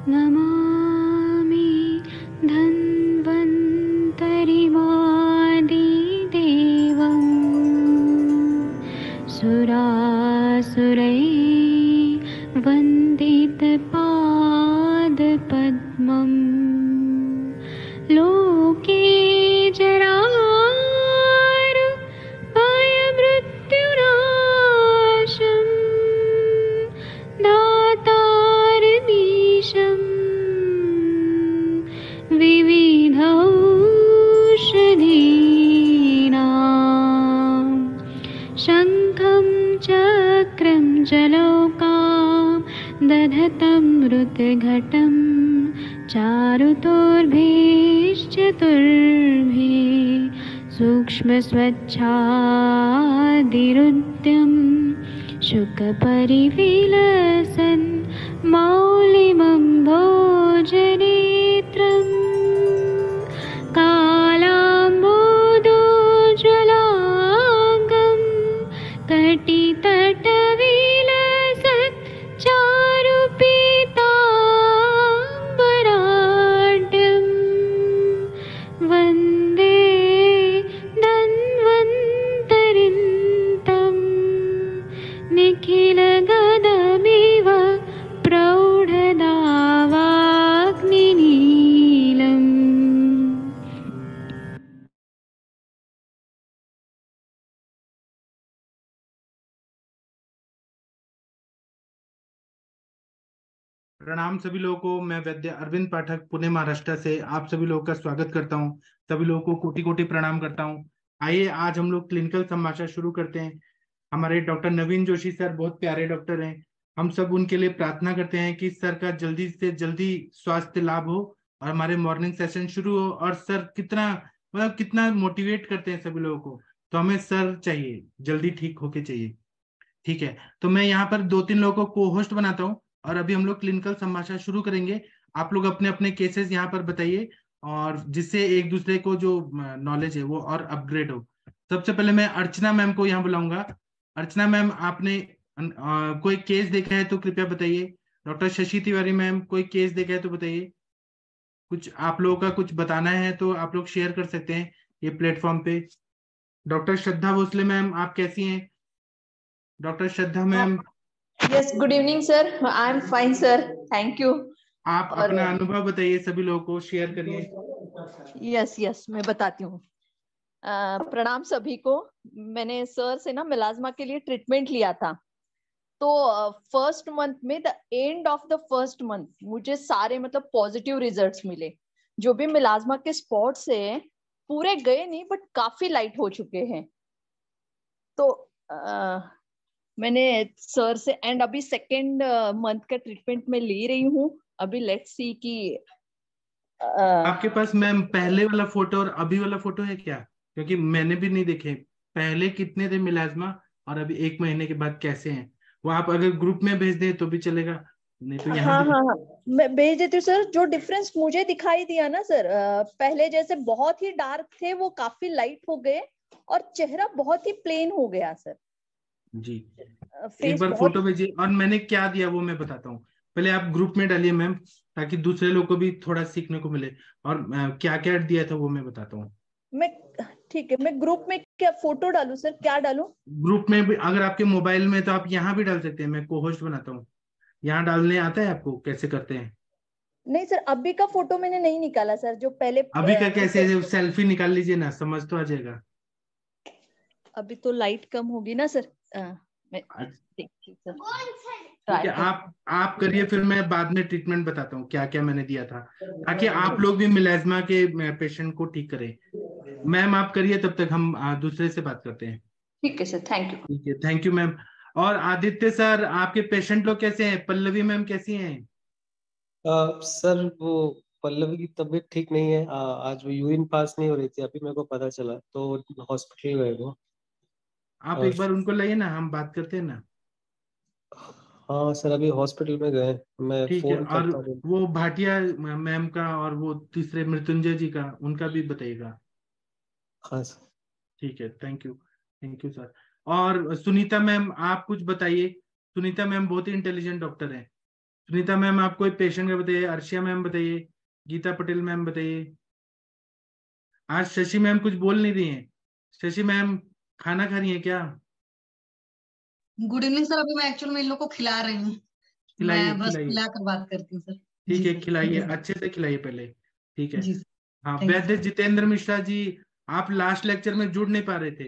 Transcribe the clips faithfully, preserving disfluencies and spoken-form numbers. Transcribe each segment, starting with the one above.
नमामि धन्वन्तरिमादिदेवम् सुरासुरैः वन्दितपादपद्मम् लोके जरामृत्युनाशम् दातारमीशम् विविधौषधीनां शङ्खं चक्रं जलौकां दधतं मृतघटं चारुतोर्भिश्चतुर्भिः सूक्ष्मस्वच्छादिरुद्यं शुकपरिविलसन् मौलिमं भोजनेत्रम् कालाम्बोदोज्ज्वलाङ्गं कटितटविलसत् चारुपीताम्बराढ्यं वन्दे धन्वन्तरिन्तं निखिलगदमिव प्रौढदावाग्निनीलम्। प्रणाम सभी लोगों को। मैं वैद्य अरविंद पाठक पुणे महाराष्ट्र से आप सभी लोगों का स्वागत करता हूं। सभी लोगों को कोटि कोटि प्रणाम करता हूं। आइए आज हम लोग क्लिनिकल संभाषण शुरू करते हैं। हमारे डॉक्टर नवीन जोशी सर बहुत प्यारे डॉक्टर हैं। हम सब उनके लिए प्रार्थना करते हैं कि सर का जल्दी से जल्दी स्वास्थ्य लाभ हो और हमारे मॉर्निंग सेशन शुरू हो। और सर कितना मतलब कितना मोटिवेट करते हैं सभी लोगों को, तो हमें सर चाहिए, जल्दी ठीक होके चाहिए। ठीक है, तो मैं यहाँ पर दो तीन लोगों को को होस्ट बनाता हूँ और अभी हम लोग क्लिनिकल संभाषण शुरू करेंगे। आप लोग अपने अपने केसेस यहाँ पर बताइए और जिससे एक दूसरे को जो नॉलेज है वो और अपग्रेड हो। सबसे पहले मैं अर्चना मैम को यहाँ बुलाऊंगा। अर्चना मैम, आपने आ, कोई केस देखा है तो कृपया बताइए। डॉक्टर शशि तिवारी मैम, कोई केस देखा है तो बताइए। कुछ आप लोगों का कुछ बताना है तो आप लोग शेयर कर सकते हैं ये प्लेटफॉर्म पे। डॉक्टर श्रद्धा भोसले मैम, आप कैसी हैं? Doctor Shraddha ma'am, yes, good evening sir. I am fine sir, thank you. आप और अपना अनुभव बताइए, सभी लोगों को शेयर करिए। यस यस मैं बताती हूँ। प्रणाम सभी को। मैंने सर से ना मिलाज्मा के लिए ट्रीटमेंट लिया था। तो फर्स्ट मंथ में, the end of the first month, मुझे सारे मतलब पॉजिटिव रिजल्ट्स मिले। जो भी मिलाज्मा के स्पॉट्स है पूरे गए नहीं, बट काफी लाइट हो चुके हैं। तो uh, मैंने सर से एंड अभी सेकेंड मंथ का ट्रीटमेंट में ले रही हूँ। अभी लेट्स सी कि आपके पास मैम पहले वाला फोटो और अभी वाला फोटो है क्या? क्योंकि मैंने भी नहीं देखे पहले कितने थे मिलाज्मा और अभी एक महीने के बाद कैसे हैं। वो आप अगर ग्रुप में भेज दें तो भी चलेगा, नहीं तो यहाँ हाँ भी। हाँ हाँ मैं भेज देती हूँ सर। जो डिफरेंस मुझे दिखाई दिया ना सर, पहले जैसे बहुत ही डार्क थे वो काफी लाइट हो गए और चेहरा बहुत ही प्लेन हो गया सर। जी, एक फेस बार बहुत फोटो भेजिए और मैंने क्या दिया वो मैं बताता हूँ। पहले आप ग्रुप में डालिए मैम, ताकि दूसरे लोग को भी थोड़ा सीखने को मिले। और क्या क्या दिया था वो मैं बताता हूँ। मैं ठीक है, मैं ग्रुप में क्या फोटो डालूं सर, क्या डालूं? ग्रुप में भी अगर आपके मोबाइल में तो आप यहाँ भी डाल सकते हैं। मैं को होस्ट बनाता हूँ, यहाँ डालने आता है आपको कैसे करते हैं? नहीं सर, अभी का फोटो मैंने नहीं निकाला सर। जो पहले अभी का कैसे जैसे है? सेल्फी निकाल लीजिए ना, समझ तो आ जाएगा। अभी तो लाइट कम होगी ना सर। अ, मैं देखती हूँ सर, ठीक ट्राई है, कर। आप आप करिए, फिर मैं बाद में ट्रीटमेंट बताता हूँ क्या क्या मैंने दिया था, ताकि आप लोग भी मिलेज्मा के पेशेंट को ठीक करें। मैम आप करिए, तब तक हम आ, दूसरे से बात करते हैं। ठीक है सर, थैंक यू। ठीक है, थैंक यू मैम। और आदित्य सर, आपके पेशेंट लोग कैसे हैं? पल्लवी मैम कैसी हैं? आ, सर वो पल्लवी की तबीयत ठीक नहीं है। आ, आज वो यूरिन पास नहीं हो रही थी, अभी मेरे को पता चला तो हॉस्पिटल गए वो। आप और एक बार उनको लाइए ना, हम बात करते हैं ना। हाँ सर, अभी हॉस्पिटल में गए। मैं ठीक है, फोन और करता हूँ। वो भाटिया मैम का और वो तीसरे मृत्युंजय जी का, उनका भी बताइएगा। हाँ सर। ठीक है, thank you, thank you sir. और सुनीता मैम, आप कुछ बताइए। सुनीता मैम बहुत ही इंटेलिजेंट डॉक्टर है। सुनीता मैम आप कोई पेशेंट का बताइए। अर्शिया मैम बताइए। गीता पटेल मैम बताइए। आज शशि मैम कुछ बोल नहीं रही हैं। शशि मैम खाना खा रही हैं क्या? Good evening sir. अभी मैं एक्चुअल में इन लोग को खिला रही हूँ। खिलाइए मैं बस खिलाइए। खिलाकर बात करती हूँ सर। ठीक जी है सर। खिलाइए, अच्छे से खिलाइए पहले। ठीक है। जी सर। हाँ थैंक यू वैद्य जितेंद्र मिश्रा जी, आप लास्ट लेक्चर में जुड़ नहीं पा रहे थे।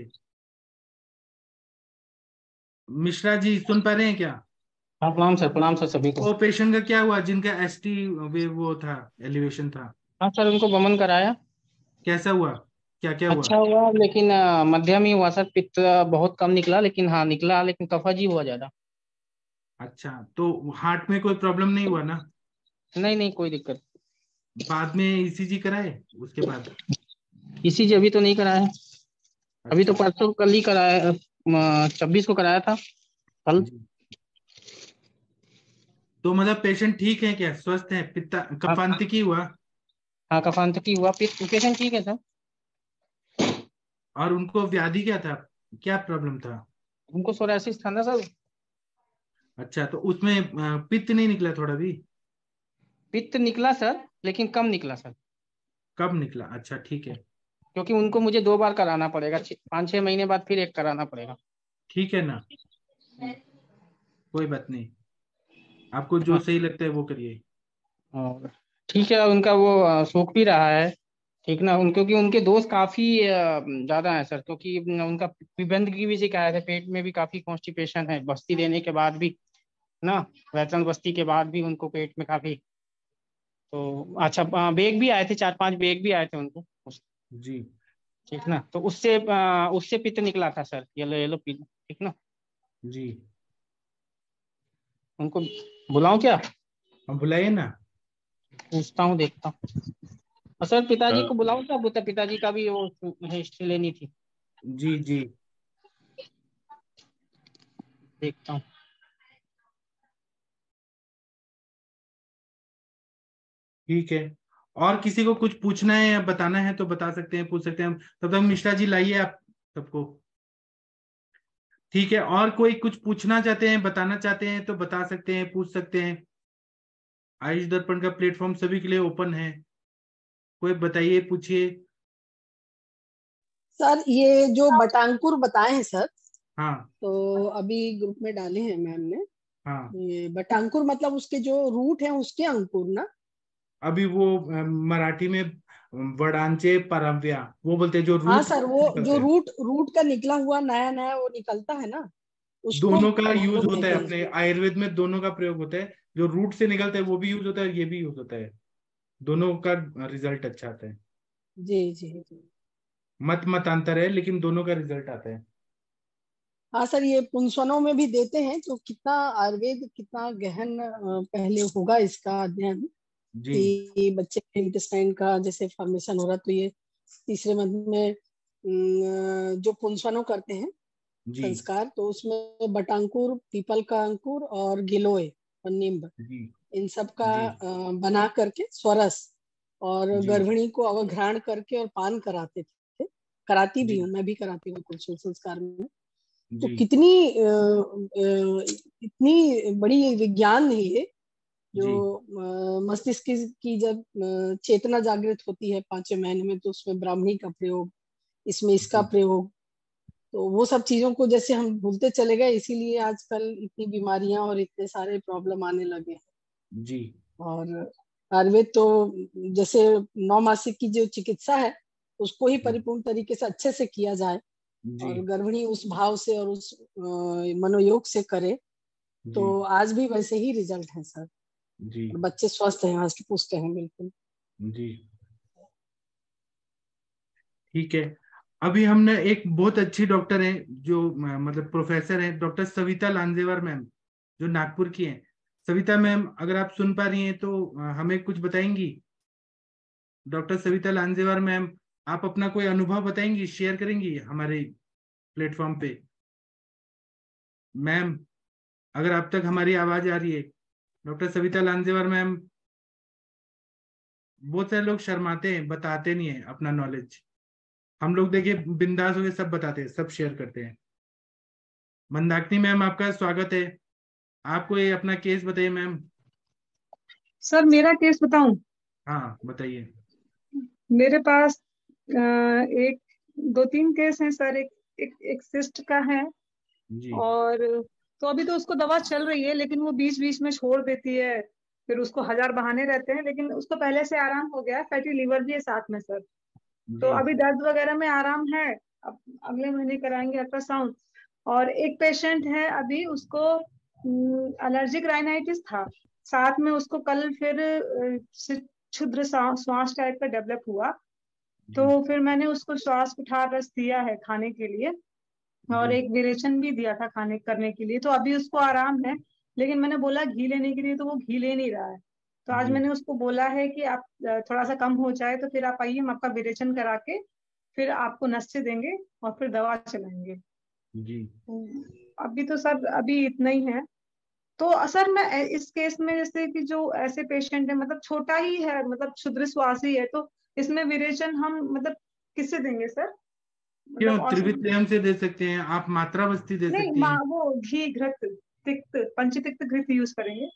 मिश्रा जी सुन पा रहे हैं क्या? हाँ प्रणाम सर, प्रणाम सर सभी को। वो पेशेंट का क्या हुआ जिनका एस टी वे वो था, एलिवेशन था? हाँ सर, उनको वमन कराया। कैसा हुआ? क्या क्या हुआ? अच्छा हुआ, लेकिन अ, मध्यम ही हुआ सर। पित्त अ, बहुत कम निकला, लेकिन हाँ निकला, लेकिन कफजी हुआ ज्यादा। अच्छा तो हार्ट में कोई प्रॉब्लम नहीं हुआ ना? नहीं नहीं, कोई दिक्कत। बाद में ई सी जी कराए उसके बाद? इसी अभी तो नहीं कराया है। अभी तो अच्छा परसों कल ही कराया, छब्बीस को कराया था कल। जी। तो मतलब पेशेंट ठीक है क्या, स्वस्थ है? पित्ता हाँ कफांतिकी हुआ? हाँ, कफांतकी हुआ। पित्त पेशेंट ठीक है सर। और उनको व्याधि क्या था, क्या प्रॉब्लम था? उनको सोरायसिस था ना सर। अच्छा तो उसमें अ, पित्त नहीं निकला थोड़ा भी? पित्त निकला सर, लेकिन कम निकला सर। कब निकला? अच्छा ठीक है। क्योंकि उनको मुझे दो बार कराना पड़ेगा, छ- पाँच छह महीने बाद फिर एक कराना पड़ेगा। ठीक है ना, कोई बात नहीं, आपको जो हाँ, सही लगता है वो करिए। और ठीक है, उनका वो अ, सूख भी रहा है। ठीक ना, उन क्योंकि उनके दोस्त काफी अ, ज्यादा है सर, क्योंकि उनका पिबंध की भी शिकायत है, पेट में भी काफी कॉन्स्टिपेशन है, बस्ती देने के बाद भी ना, वैतरण बस्ती के बाद भी उनको पेट में काफी। तो अच्छा, अ, बेग भी आए थे, चार पांच बेग भी आए थे उनको उस- जी ठीक ना, तो उससे अ, उससे पित्त निकला था सर, येलो येलो पित्त। ठीक ना, जी। उनको बुलाऊं क्या? अब बुलाइए ना। पूछता हूँ, देखता हूँ। और सर पिताजी को बुलाऊं क्या? बुता पिताजी का भी वो हिस्ट्री लेनी थी। जी जी। देखता हूँ। ठीक है, और किसी को कुछ पूछना है या बताना है तो बता सकते हैं, पूछ सकते हैं। तब तक मिश्रा जी लाइए आप सबको। ठीक है, और कोई कुछ पूछना चाहते हैं, बताना चाहते हैं तो बता सकते हैं, पूछ सकते हैं। आयुष दर्पण का प्लेटफॉर्म सभी के लिए ओपन है, कोई बताइए, पूछिए। सर ये जो बटांकुर बताए हैं सर, हाँ तो अभी ग्रुप में डाले हैं मैम ने। हाँ। ये बटांकुर मतलब उसके जो रूट है उसके अंकुर ना? अभी वो अ, मराठी में वडांचे परव्या वो बोलते हैं, जो हाँ रूट सर, वो निकलते जो हैं। रूट रूट का निकला हुआ नया नया वो निकलता है ना, उसको दोनों का हम यूज लोग होता है, देते हैं। अपने आयुर्वेद में दोनों का प्रयोग होता है। जो रूट से निकलता है वो भी यूज होता है, ये भी यूज होता है। दोनों का रिजल्ट अच्छा आता है। जी जी जी। मत मतांतर है, लेकिन दोनों का रिजल्ट आता है। हाँ सर, ये पुंसवनों में भी देते हैं, तो कितना आयुर्वेद कितना गहन अ, पहले होगा इसका अध्ययन, जी कि बच्चे के इंटेस्टाइन का जैसे फॉर्मेशन हो रहा, तो ये तीसरे मंथ में अम, जो पुंसवनों करते हैं जी संस्कार, तो उसमें बटांकुर, पीपल का अंकुर और गिलोय और नींब, जी इन सब का जी अ, बना करके स्वरस और जी गर्भिणी को अवघ्राण करके और पान कराते थे। कराती भी जी हूँ, मैं भी कराती हूँ कुछ संस्कार में। तो जी कितनी अ, अ, इतनी बड़ी विज्ञान है ये, जो जी अ, मस्तिष्क की, की जब अ, चेतना जागृत होती है पांचवें महीने में, तो उसमें ब्राह्मणी का प्रयोग, इसमें इसका जी प्रयोग, तो वो सब चीजों को जैसे हम भूलते चले गए, इसीलिए आजकल इतनी बीमारियां और इतने सारे प्रॉब्लम आने लगे हैं। जी और आयुर्वेद तो जैसे नौ मासिक की जो चिकित्सा है उसको ही परिपूर्ण तरीके से अच्छे से किया जाए, जी और गर्भिणी उस भाव से और उस अ, मनोयोग से करे, जी तो आज भी वैसे ही रिजल्ट है सर, जी और बच्चे स्वस्थ हैं, हष्ट पुष्ट हैं बिल्कुल। जी। ठीक है, अभी हमने एक बहुत अच्छी डॉक्टर है, जो म- मतलब प्रोफेसर है, डॉक्टर सविता लांजेवार मैम, जो नागपुर की हैं। सविता मैम अगर आप सुन पा रही हैं तो अ, हमें कुछ बताएंगी। डॉक्टर सविता लांजेवार मैम, आप अपना कोई अनुभव बताएंगी, शेयर करेंगी हमारे प्लेटफॉर्म पे? मैम अगर आप तक हमारी आवाज आ रही है, डॉक्टर सविता लांजेवार मैम। बहुत सारे लोग शर्माते हैं, बताते नहीं है अपना नॉलेज। हम लोग देखिए बिंदास होकर सब बताते हैं, सब शेयर करते हैं। मंदाकिनी मैम आपका स्वागत है, आपको ये अपना केस बताइए मैम। सर मेरा केस बताऊं? हाँ बताइए। मेरे पास अ, एक दो तीन केस हैं सर। एक एक, एक सिस्ट का है, जी और तो अभी तो उसको दवा चल रही है, लेकिन वो बीच बीच में छोड़ देती है, फिर उसको हजार बहाने रहते हैं, लेकिन उसको पहले से आराम हो गया है। फैटी लीवर भी है साथ में सर। तो जी अभी दर्द वगैरह में आराम है। अब अगले महीने कराएंगे अल्ट्रासाउंड। और एक पेशेंट है अभी, उसको एलर्जिक राइनाइटिस था, साथ में उसको कल फिर अ, से- क्षुद्र सा- श्वास टाइप का डेवलप हुआ। तो जी फिर मैंने उसको श्वास कुठार रस दिया है खाने के लिए, और जी एक विरेचन भी दिया था खाने करने के लिए। तो अभी उसको आराम है, लेकिन मैंने बोला घी लेने के लिए, तो वो घी ले नहीं रहा है। तो आज जी मैंने उसको बोला है कि आप अ, थोड़ा सा कम हो जाए तो फिर आप आइए, हम आपका विरेचन करा के फिर आपको नस्से देंगे और फिर दवा चलाएंगे। जी हम्म, अभी तो सर अभी इतना ही है। तो सर मैं ए- इस केस में, जैसे कि जो ऐसे पेशेंट है, मतलब छोटा ही है, मतलब क्षुद्र श्वास ही है, तो इसमें विरेचन हम मतलब किससे देंगे सर? क्यों, मतलब और त्रिविक्रम से दे सकते हैं आप, मात्रा बस्ती दे नहीं, सकती माँ हैं। वो घी घृत तिक्त पंचतिक्त घृत यूज करेंगे।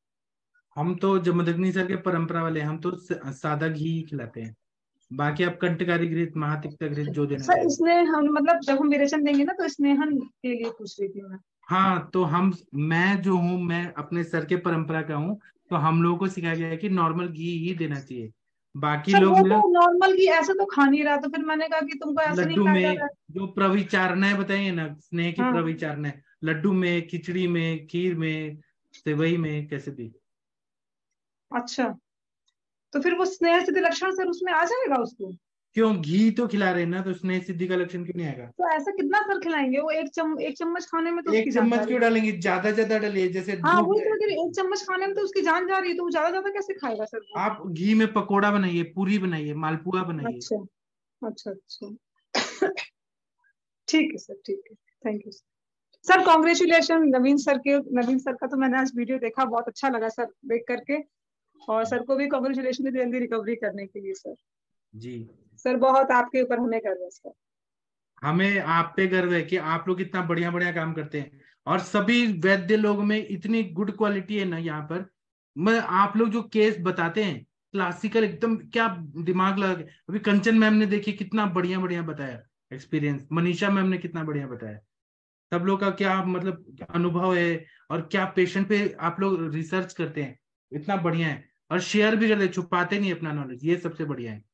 हम तो जमदग्नि सर के परंपरा वाले हैं, हम तो स- सादा घी ही खिलाते हैं। बाकी आप कंटकारी घृत, महातिक्त घृत जो देना सर चाहें। इसने हम मतलब जब हम विरेचन देंगे ना, तो स्नेहन के लिए पूछ रही थी मैं। हाँ तो हम, मैं जो हूँ, मैं अपने सर के परंपरा का हूँ, तो हम लोगों को सिखाया गया है कि नॉर्मल घी ही देना चाहिए। बाकी सर लोग वो तो ना नॉर्मल घी ऐसे तो खा नहीं रहा, तो फिर मैंने कहा कि तुमको ऐसे नहीं लड्डू खाया जा में रहा जो प्रविचारणाएं बताइए ना, स्नेह की है। हाँ, प्रविचारणाएं, लड्डू में, खिचड़ी में, खीर में, सेवई में, कैसे भी। अच्छा। तो फिर वो स्नेह सिद्धि लक्षण सर उसमें आ जाएगा उसको? क्यों, घी तो खिला रहे हैं ना, तो स्नेह सिद्धि का लक्षण क्यों नहीं आएगा। तो ऐसा कितना सर खिलाएंगे? वो एक चम एक चम्मच खाने में तो उसकी एक जान जा चम्मच रही क्यों है। डालेंगे, ज्यादा ज्यादा डालिए, जैसे हाँ दूध वही में। तो, अगर एक चम्मच खाने में तो उसकी जान जा रही है, तो वो ज्यादा ज्यादा कैसे खाएगा सर वो? आप घी में पकोड़ा बनाइए, पूरी बनाइए, मालपुआ बनाइए। अच्छा, अच्छा, अच्छा। ठीक है सर, ठीक है। Thank you sir. Congratulation Naveen sir के। नवीन सर का तो मैंने आज वीडियो देखा, बहुत अच्छा लगा सर देख करके। और सर को भी कॉन्ग्रेचुलेशन, जल्दी रिकवरी करने के लिए सर। जी, सर बहुत आपके ऊपर हमें गर्व है सर। हमें आप पे गर्व है कि आप लोग इतना बढ़िया बढ़िया काम करते हैं, और सभी वैद्य लोग में इतनी गुड क्वालिटी है ना यहाँ पर। मैं, आप लोग जो केस बताते हैं क्लासिकल एकदम, क्या दिमाग लगा के। अभी कंचन मैम ने देखिए कितना बढ़िया बढ़िया बताया एक्सपीरियंस, मनीषा मैम ने कितना बढ़िया बताया, सब लोग का क्या मतलब अनुभव है, और क्या पेशेंट पे आप लोग रिसर्च करते हैं, इतना बढ़िया है। और शेयर भी करते हैं, छुपाते नहीं अपना नॉलेज, ये सबसे बढ़िया है।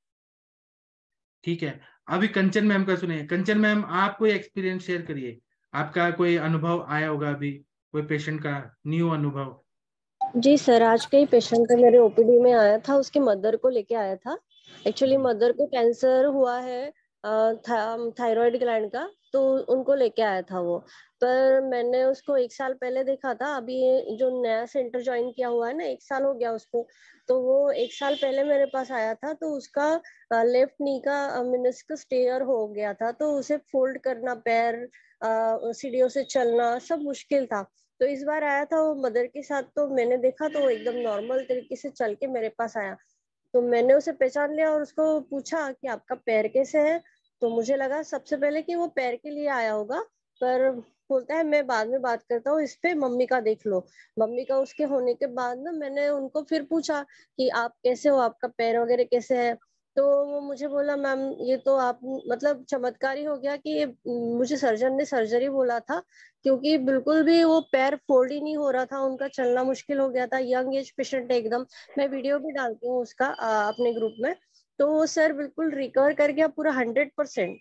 ठीक है, अभी कंचन मैम का सुनिए। कंचन मैम, आप कोई एक्सपीरियंस शेयर करिए, आपका कोई अनुभव आया होगा अभी, कोई पेशेंट का न्यू अनुभव। जी सर, आज का ही पेशेंट मेरे ओपीडी में आया था, उसकी मदर को लेके आया था। एक्चुअली मदर को कैंसर हुआ है था, थायराइड ग्लैंड का, तो उनको लेके आया था वो। पर मैंने उसको एक साल पहले देखा था। अभी जो नया सेंटर ज्वाइन किया हुआ है ना, एक साल हो गया उसको। तो वो एक साल पहले मेरे पास आया था, तो उसका लेफ्ट नी का मेनिस्कस टेयर हो गया था, तो उसे फोल्ड करना, पैर सीढ़ियों से चलना सब मुश्किल था। तो इस बार आया था वो मदर के साथ, तो मैंने देखा तो वो एकदम नॉर्मल तरीके से चल के मेरे पास आया। तो मैंने उसे पहचान लिया और उसको पूछा कि आपका पैर कैसे है। तो मुझे लगा सबसे पहले कि वो पैर के लिए आया होगा, पर बोलता है मैं बाद में बात करता हूँ, इस पे मम्मी का देख लो। मम्मी का उसके होने के बाद ना, मैंने उनको फिर पूछा कि आप कैसे हो, आपका पैर वगैरह कैसे है। तो वो मुझे बोला मैम ये तो आप मतलब चमत्कारी हो गया कि ये मुझे सर्जन ने सर्जरी बोला था, क्योंकि बिल्कुल भी वो पैर फोल्ड ही नहीं हो रहा था, उनका चलना मुश्किल हो गया था। यंग एज पेशेंट है एकदम। मैं वीडियो भी डालती हूँ उसका आ, अपने ग्रुप में। तो वो सर बिल्कुल रिकवर कर गया पूरा हंड्रेड परसेंट।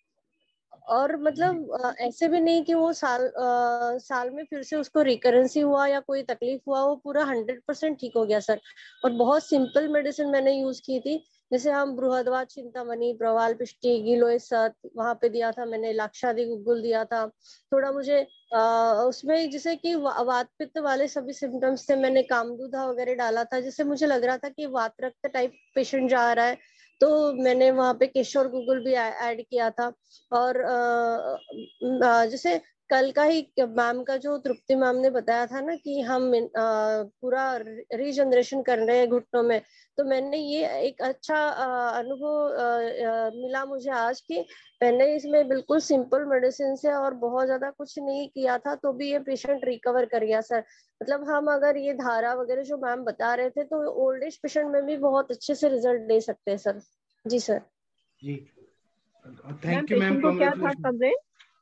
और मतलब अ, ऐसे भी नहीं कि वो साल आ, साल में फिर से उसको रिकरेंसी हुआ या कोई तकलीफ हुआ, वो पूरा हंड्रेड परसेंट ठीक हो गया सर। और बहुत सिंपल मेडिसिन मैंने यूज की थी, जैसे हम बृहदवात चिंतामणि, प्रवाल पिष्टी, गिलोय सत वहां पे दिया था मैंने, लाक्षादि गुग्गुल दिया था। थोड़ा मुझे आ, उसमें जैसे कि वा, वात पित्त वाले सभी सिम्टम्स थे, मैंने कामदूधा वगैरह डाला था, जिससे मुझे लग रहा था कि वात रक्त टाइप पेशेंट जा रहा है। तो मैंने वहां पे केशोर गुग्गुल भी ऐड किया था। और अ, अ, जैसे कल का ही मैम का जो तृप्ति मैम ने बताया था ना कि हम आ, पूरा रीजनरेशन कर रहे हैं घुटनों में, तो मैंने ये एक अच्छा आ, अनुभव मिला मुझे आज की मैंने इसमें बिल्कुल सिंपल मेडिसिन से और बहुत ज्यादा कुछ नहीं किया था तो भी ये पेशेंट रिकवर कर गया सर। मतलब हम अगर ये धारा वगैरह जो मैम बता रहे थे तो ओल्ड एज पेशेंट में भी बहुत अच्छे से रिजल्ट ले सकते हैं सर। जी सर। जी थैंक यू मैम, को क्या था कांग्रेचुलेशन। कंप्लेंट?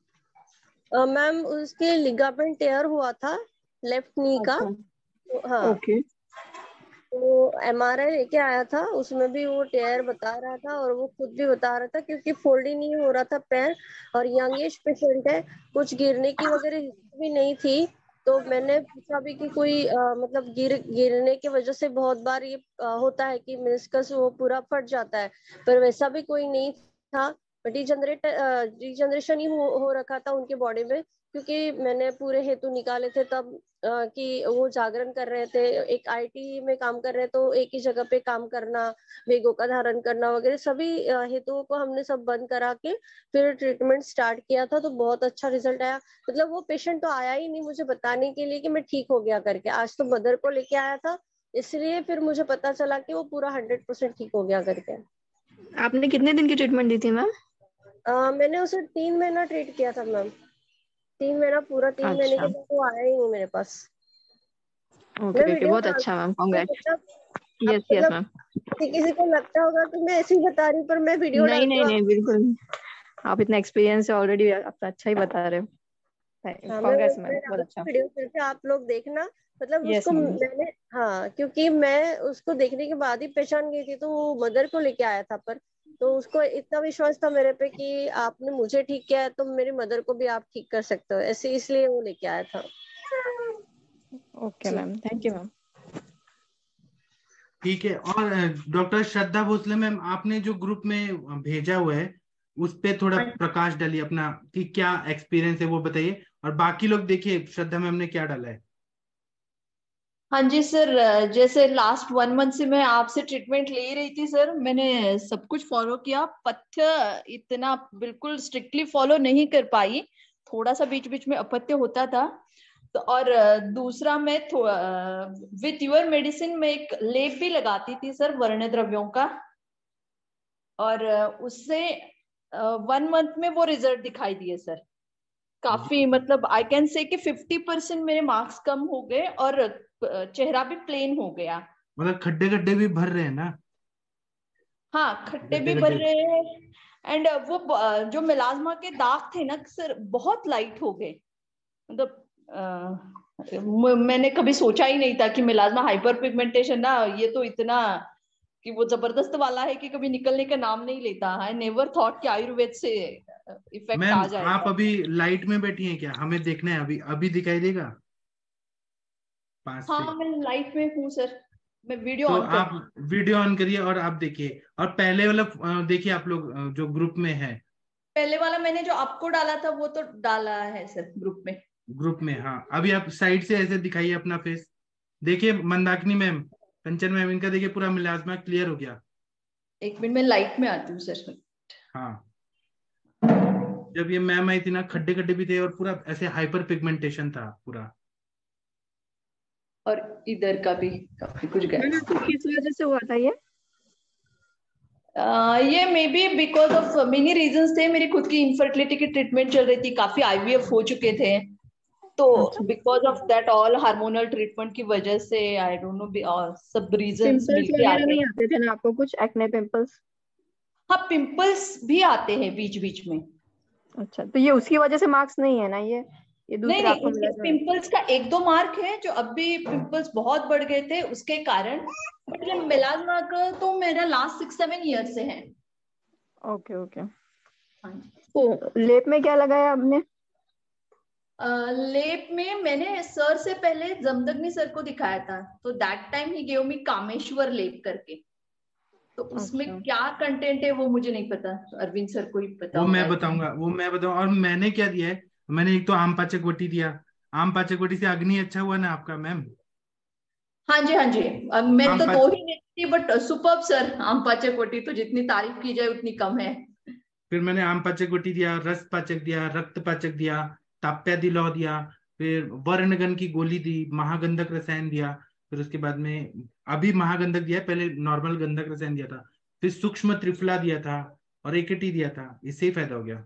मैम उसके लिगामेंट टेयर हुआ था लेफ्ट नी का। तो, हाँ ओके। तो एमआरआई लेके आया था, उसमें भी वो टेयर बता रहा था और वो खुद भी बता रहा था क्योंकि फोल्ड ही नहीं हो रहा था पैर, और यंग एज पेशेंट है, कुछ गिरने की वगैरह हिस्ट्री भी नहीं थी। तो मैंने पूछा भी कि कोई आ, मतलब गिर गिरने की वजह से बहुत बार ये आ, होता है कि मेनिस्कस वो पूरा फट जाता है, पर वैसा भी कोई नहीं था। डिजनरेट डिजनरेशन ही हो, हो रखा था उनके बॉडी में, क्योंकि मैंने पूरे हेतु निकाले थे तब आ, कि वो जागरण कर रहे थे, एक आईटी में काम कर रहे, तो एक ही जगह पे काम करना, वेगों का धारण करना वगैरह सभी हेतुओं को हमने सब बंद करा के फिर ट्रीटमेंट स्टार्ट किया था। तो बहुत अच्छा रिजल्ट आया। मतलब वो पेशेंट तो आया ही नहीं मुझे बताने के लिए कि मैं ठीक हो गया करके, आज तो मदर को लेके आया था, इसलिए फिर मुझे पता चला कि वो पूरा हंड्रेड परसेंट ठीक हो गया करके। आपने कितने दिन की ट्रीटमेंट दी थी मैम? मैंने उसे तीन महीना ट्रीट किया था मैम, तीन महीना पूरा, तीन अच्छा। महीने के बाद वो आया ही नहीं मेरे पास। ओके मैं ओके, वीडियो बहुत अच्छा मैम, कांग्रेट। मतलब यस यस मतलब मैम। किसी किसी को लगता होगा कि मैं ऐसे ही बता रही हूँ, पर मैं वीडियो नहीं डालती नहीं हूँ। नहीं, बिल्कुल आप इतना एक्सपीरियंस है ऑलरेडी, आप तो अच्छा ही बता रहे हो। हाँ, मैं कांग्रेस मैम, मैं बहुत अच्छा। वीडियो करके आप लोग देखना। मतलब यस उसको मैम। मैंने, हाँ, क्योंकि मैं उसको देखने के बाद ही पहचान गई थी, तो वो मदर को लेके आया था, पर तो उसको इतना विश्वास था मेरे पे कि आपने मुझे ठीक किया है तो मेरी मदर को भी आप ठीक कर सकते हो, ऐसे इसलिए वो लेके आया था। Okay ma'am, thank you ma'am. ठीक है। और डॉक्टर श्रद्धा भोसले मैम, आपने जो ग्रुप में भेजा हुआ है उस पे थोड़ा प्रकाश डालिए अपना, कि क्या एक्सपीरियंस है वो बताइए, और बाकी लोग देखिए श्रद्धा मैम ने क्या डाला है। हाँ जी सर, जैसे लास्ट वन मंथ से मैं आपसे ट्रीटमेंट ले रही थी सर, मैंने सब कुछ फॉलो किया। पथ्य इतना बिल्कुल स्ट्रिक्टली फॉलो नहीं कर पाई, थोड़ा सा बीच बीच में अपथ्य होता था। तो और दूसरा मैं विथ योर मेडिसिन में एक लेप भी लगाती थी सर वर्ण द्रव्यों का, और उससे वन मंथ में वो रिजल्ट दिखाई दिए सर काफी। मतलब आई कैन से कि फिफ्टी परसेंट मेरे मार्क्स कम हो गए और चेहरा भी प्लेन हो गया। मतलब खड्डे खड्डे भी भर रहे हैं ना? हाँ, खट्टे खड्डे भी भर खड्डे। रहे हैं। एंड वो ब- जो मिलाज्मा के दाग थे ना सर, बहुत लाइट हो गए। मतलब अ, म- मैंने कभी सोचा ही नहीं था कि मिलाज्मा हाइपर पिगमेंटेशन ना, ये तो इतना कि वो जबरदस्त वाला है कि कभी निकलने का नाम नहीं लेता। आई नेवर थॉट कि आयुर्वेद से इफेक्ट मैम आ आप जाएगा। अभी लाइट में बैठी हैं क्या? हमें देखना है, अभी अभी दिखाई देगा पास से? हाँ, मैं लाइट में हूँ सर, मैं वीडियो तो ऑन कर। आप वीडियो ऑन करिए और आप देखिए, और पहले वाला अ, देखिए आप लोग अ, जो ग्रुप में है। पहले वाला मैंने जो आपको डाला था वो तो डाला है सर ग्रुप में। ग्रुप में, हाँ। अभी आप साइड से ऐसे दिखाइए अपना फेस, देखिए मंदाकिनी मैम, कंचन मैम, इनका देखिए पूरा मिलाज्मा क्लियर हो गया। एक मिनट में लाइट में आती हूँ सर। हाँ, जब ये मैम आई थी ना, खड्डे खड्डे भी थे और पूरा ऐसे हाइपर पिगमेंटेशन था पूरा। और इधर का भी काफी कुछ गया। मैम आपको किस वजह से हुआ था ये? Uh, ये maybe because of many reasons थे। मेरी खुद की इनफर्टिलिटी की ट्रीटमेंट चल रही थी, काफी आईवीएफ हो चुके थे, तो because of that all hormonal treatment की वजह से आई डोंट नो सब रीजंस पिंपल्स मिलके वगैरह आते नहीं हैं। आते थे ना आपको, कुछ एक्ने पिंपल्स? हाँ, पिंपल्स भी आते हैं बीच बीच में। अच्छा, तो ये उसकी वजह से मार्क्स नहीं है ना, ये ये नहीं दूसरा नहीं, आपको मिला उसके जो है? पिंपल्स का एक दो मार्क है जो अब भी पिंपल्स बहुत बढ़ गए थे उसके कारण, बट ये मेलाज्मा का तो मेरा लास्ट सिक्स सेवन ईयर से है। Okay okay. हाँ जी। तो लेप में क्या लगाया आपने? Uh, लेप में मैंने सर से पहले जमदग्नि सर को दिखाया था, तो दैट टाइम ही गेव मी कामेश्वर लेप करके। तो उसमें अच्छा। क्या कंटेंट है वो मुझे नहीं पता, तो अरविंद सर को ही पता वो होगा मैं I think। बताऊंगा, वो मैं बताऊंगा। और मैंने क्या दिया है, मैंने एक तो आम पाचक वटी दिया। आम पाचक वटी से अग्नि अच्छा हुआ ना आपका मैम? हाँ जी हाँ जी। अब मैं आम तो पाच दो ही लेती थी, बट सुपर्ब सर, आम पाचक कोटी तो जितनी तारीफ की जाए उतनी कम है। फिर मैंने आम पाचक वटी दिया, रस पाचक दिया, रक्त पाचक दिया, ताप्यादिलौ दिया, फिर वर्णगन की गोली दी, महागंधक रसायन दिया, फिर उसके बाद में अभी महागंधक दिया, पहले नॉर्मल गंधक रसायन दिया था, फिर सूक्ष्म त्रिफला दिया था और एकेटी दिया था। इससे ही फायदा हो गया।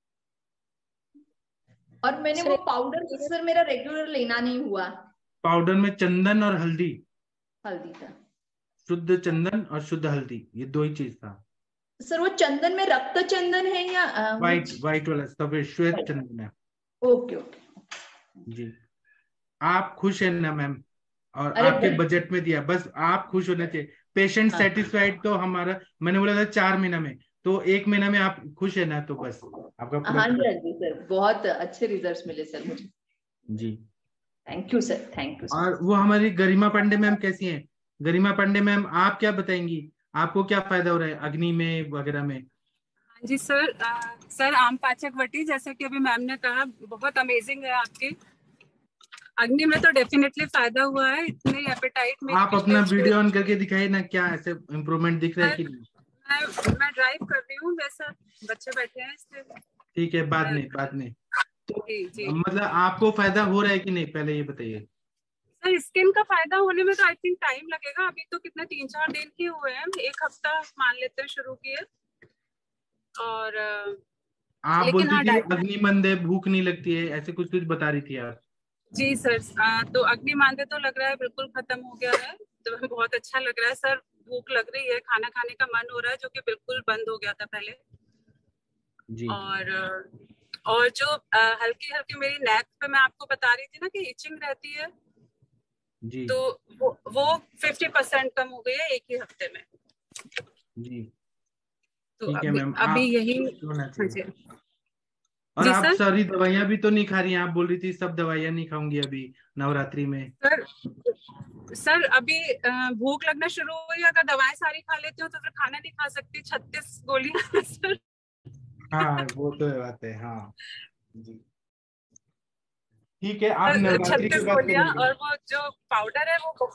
और मैंने वो पाउडर सर मेरा रेगुलर लेना नहीं हुआ। पाउडर में चंदन और हल्दी, हल्दी था, शुद्ध चंदन और शुद्ध हल्दी, ये दो ही चीज था। सर वो चंदन में रक्त चंदन है या व्हाइट व्हाइट वाला सफेद श्वेत चंदन है। ओके ओके जी। आप खुश हैं ना मैम? और अरे आपके बस- बजट में दिया, बस आप खुश होने चाहिए। पेशेंट हाँ। सेटिस्फाइड तो हमारा, मैंने बोला था चार महीना में, तो एक महीना में आप खुश है ना, तो बस आपका पूरा। हाँ जी हाँ जी सर, बहुत अच्छे रिजल्ट्स मिले सर मुझे। जी thank you sir, thank you sir. और वो हमारी गरिमा पांडे मैम कैसी हैं? गरिमा पांडे मैम आप क्या बताएंगी, आपको क्या फायदा हो रहा है अग्नि में वगैरह में? जी सर, आ, सर आम पाचक वटी, जैसे कि अभी मैम ने कहा, बहुत अमेजिंग है आपकी। अग्नि में तो डेफिनेटली फायदा हुआ है, इतने एपेटाइट में। आप अपना वीडियो ऑन करके दिखाइए ना, क्या ऐसे इम्प्रूवमेंट दिख रहा है कि नहीं? मैं मैं ड्राइव कर रही हूँ, वैसा बच्चे बैठे हैं इसलिए। ठीक है, बाद में बाद में जी जी मतलब आपको फायदा हो रहा है कि नहीं, पहले ये बताइए। सर, स्किन का फायदा होने में तो आई थिंक टाइम लगेगा। अभी तो कितने तीन चार दिन ही हुए हैं, एक हफ्ता मान लेते हैं शुरू किए। और आप लेकिन हाँ, बोलती थी अग्नि मंद है, भूख नहीं लगती है, ऐसे कुछ कुछ बता रही थी आप। जी सर, आ, तो अग्नि मांदे तो लग रहा है बिल्कुल खत्म हो गया है, तो बहुत अच्छा लग रहा है सर। भूख लग रही है, खाना खाने का मन हो रहा है, जो कि बिल्कुल बंद हो गया था पहले। जी। और और जो हल्की हल्की मेरी नेक पे मैं आपको बता रही थी ना कि इचिंग रहती है, जी तो वो वो फिफ्टी परसेंट कम हो गई है एक ही हफ्ते में। जी तो ठीक है अभी मैम, अभी आप यही होना हाँ चाहिए। जी और जी आप सर। सारी दवाइयां भी तो नहीं खा रही हैं, आप बोल रही थी सब दवाइयां नहीं खाऊंगी अभी नवरात्रि में। सर सर अभी अ, भूख लगना शुरू हुई, अगर दवाएं सारी खा लेती हूँ तो फिर खाना नहीं खा सकती। छत्तीस गोलियां सर। हाँ वो तो बात है, हाँ जी। ठीक है, आप नवरात्रि के छत्तीस बाद गोलियां, करेंगे। और वो जो पाउडर है वो।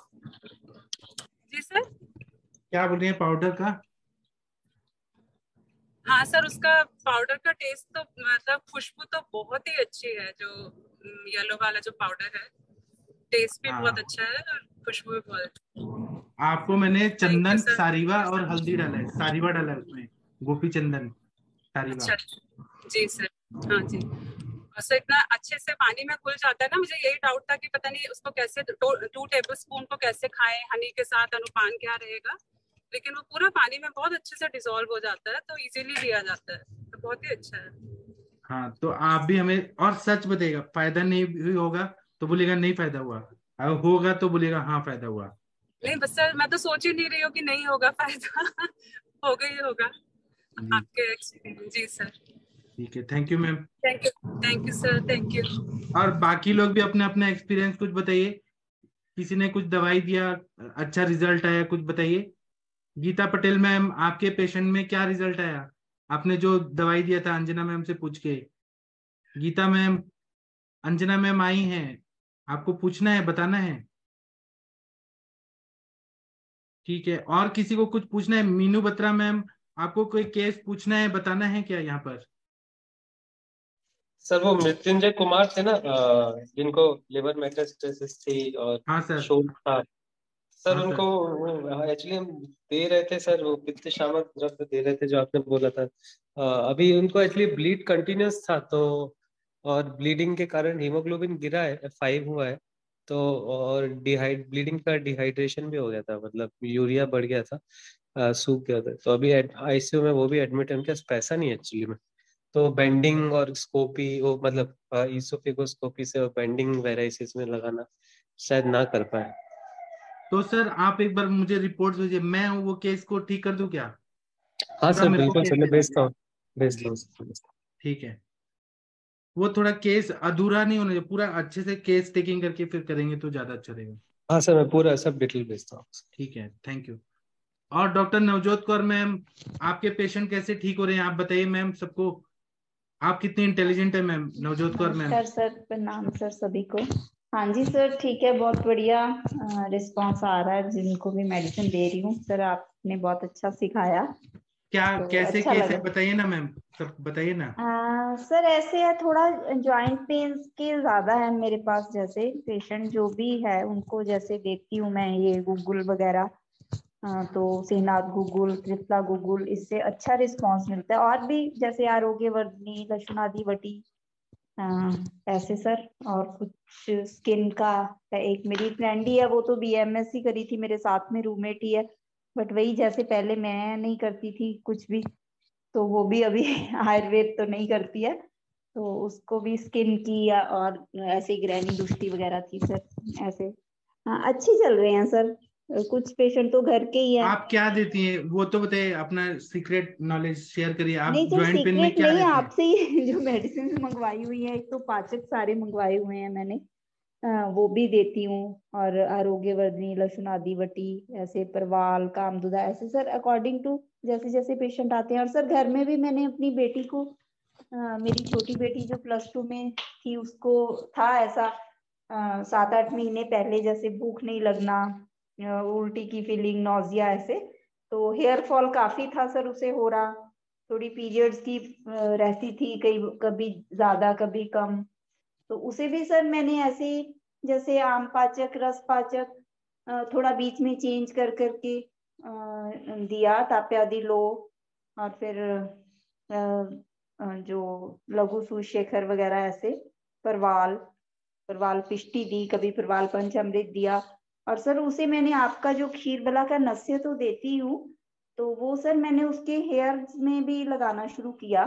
जी सर। क्या बोल रही हैं पाउडर का? हाँ सर, उसका पाउडर का टेस्ट तो मतलब खुशबू तो बहुत ही अच्छी है, जो येलो वाला जो पाउडर है, टेस्ट भी हाँ। बहुत अच्छा है और खुशबू भी बहुत अच्छी। आपको मैंने चंदन, sir. सारीवा और हल्दी डाला है, सारीवा डाला है उसमें, गोपी चंदन सारीवा। अच्छा जी सर, हाँ जी। और सर इतना अच्छे से पानी में घुल जाता है ना, मुझे यही डाउट था कि पता नहीं उसको कैसे, टू टेबल स्पून को कैसे खाएं, हनी के साथ अनुपान क्या रहेगा, लेकिन वो पूरा पानी में बहुत अच्छे से डिसॉल्व हो जाता है, तो इजीली लिया जाता है, तो बहुत ही अच्छा है। हाँ तो आप भी हमें, और सच बताइएगा, फायदा नहीं भी होगा तो बोलेगा नहीं फायदा हुआ, अगर होगा तो बोलेगा हाँ फायदा हुआ। नहीं बस सर, मैं तो सोच ही नहीं रही हूँ कि नहीं होगा फायदा। होगा ही होगा जी। आपके एक्सपीरियंस। जी सर, ठीक है, thank you ma'am. Thank you thank you sir, thank you. और बाकी लोग भी अपना अपना एक्सपीरियंस कुछ बताइए, किसी ने कुछ दवाई दिया अच्छा रिजल्ट आया, कुछ बताइए। गीता पटेल मैम, आपके पेशेंट में क्या रिजल्ट आया? आपने जो दवाई दिया था अंजना मैम से पूछ के। गीता मैम, अंजना मैम आई हैं, आपको पूछना है, बताना है। ठीक है, और किसी को कुछ पूछना है? मीनू बत्रा मैम, आपको कोई केस पूछना है, बताना है क्या यहाँ पर? सर वो मृत्युंजय कुमार थे ना, अ, जिनको लिवर मेटास्टेसिस थी और हाँ सर। शोथ था सर, हाँ उनको एक्चुअली हम दे रहे थे सर, वो पित्त शामक द्रव्य दे रहे थे जो आपने बोला था। अ, अभी उनको एक्चुअली ब्लीड कंटिन्यूस था, तो और ब्लीडिंग के कारण हीमोग्लोबिन गिरा है, फाइव हुआ है, तो और डिहाइड ब्लीडिंग का डिहाइड्रेशन भी हो गया था, मतलब यूरिया बढ़ गया था, अ, सूख गया था, तो अभी आईसीयू में वो भी एडमिट है। उनके पास पैसा नहीं है एक्चुअली में, तो बेंडिंग और स्कोपी, वो मतलब ईसोफेगोस्कोपी से बेंडिंग वेराइसिस में लगाना शायद ना कर पाए। तो सर आप एक बार मुझे रिपोर्ट भेजिए, मैं वो केस को ठीक कर दूं क्या? हाँ पूरा सर मेरे को बिल्कुल केस सर, मैं भेजिए। भेजता हूँ भेजता हूँ। ठीक है, वो थोड़ा केस अधूरा नहीं होना चाहिए, पूरा अच्छे से केस टेकिंग करके फिर करेंगे तो ज्यादा अच्छा रहेगा। हाँ सर, मैं पूरा सब डिटेल भेजता हूँ। ठीक है, थैंक यू। और डॉक्टर नवजोत कौर मैम, आपके पेशेंट कैसे ठीक हो रहे हैं, आप बताइए मैम सबको। आप कितनी इंटेलिजेंट है मैम नवजोत कौर मैम। नमस्कार सर, प्रणाम सर सभी को। हाँ जी सर, ठीक है, बहुत बढ़िया रिस्पांस आ रहा है जिनको भी मेडिसिन दे रही हूँ। सर आपने बहुत अच्छा सिखाया क्या तो कैसे अच्छा कैसे लगा। बताइए ना मैम, सब बताइए ना। आ, सर ऐसे है, थोड़ा जॉइंट पेन्स के ज्यादा है मेरे पास। जैसे पेशेंट जो भी है उनको जैसे देती हूँ मैं ये गूगल वगैरह, हाँ, तो सेहनाथ गूगल, त्रिफला गूगल, इससे अच्छा रिस्पांस मिलता है। और भी जैसे आरोग्यवर्धिनी, लक्षणादि वटी, हाँ, ऐसे सर। और कुछ स्किन का है, एक मेरी फ्रेंड ही है, वो तो बीएमएससी करी थी, मेरे साथ में रूममेट ही है, बट वही जैसे पहले मैं नहीं करती थी कुछ भी, तो वो भी अभी आयुर्वेद तो नहीं करती है, तो उसको भी स्किन की या और ऐसे ग्रैनी दुष्टि वगैरह थी सर, ऐसे। हाँ, अच्छी चल रहे हैं सर। कुछ पेशेंट तो घर के ही है। आप क्या देती हैं वो तो बताइए, अपना सीक्रेट नॉलेज शेयर करिए। आप नहीं सर, ज्वाइंट पेन में सीक्रेट क्या नहीं है, देती हैं? आपसे ही जो मेडिसिन मंगवाई हुई है, एक तो पाचक सारे मंगवाए हुए हैं मैंने, आ, वो भी देती हूँ। और आरोग्यवर्धिनी, लक्षणादि वटी, ऐसे परवाल, कामदुदा, ऐसे सर अकॉर्डिंग टू जैसे जैसे पेशेंट आते हैं। और सर घर में भी मैंने अपनी बेटी को, आ, मेरी छोटी बेटी जो प्लस टू में थी, उसको था ऐसा आ, सात आठ महीने पहले, जैसे भूख नहीं लगना, आ, उल्टी की फीलिंग, नौजिया, ऐसे। तो हेयर फॉल काफी था सर उसे हो रहा, थोड़ी पीरियड्स की आ, रहती थी, कई कभी ज्यादा कभी कम। तो उसे भी सर मैंने ऐसे जैसे आम पाचक, रस पाचक, अ, थोड़ा बीच में चेंज कर करके अ, दिया, ताप्यादि लो, और फिर अ, अ, जो लघु सुशेखर वगैरह, ऐसे परवाल, परवाल पिष्टी दी, कभी परवाल पंचामृत दिया। और सर उसे मैंने आपका जो खीर बला का नस्य तो देती हूँ, तो वो सर मैंने उसके हेयर में भी लगाना शुरू किया।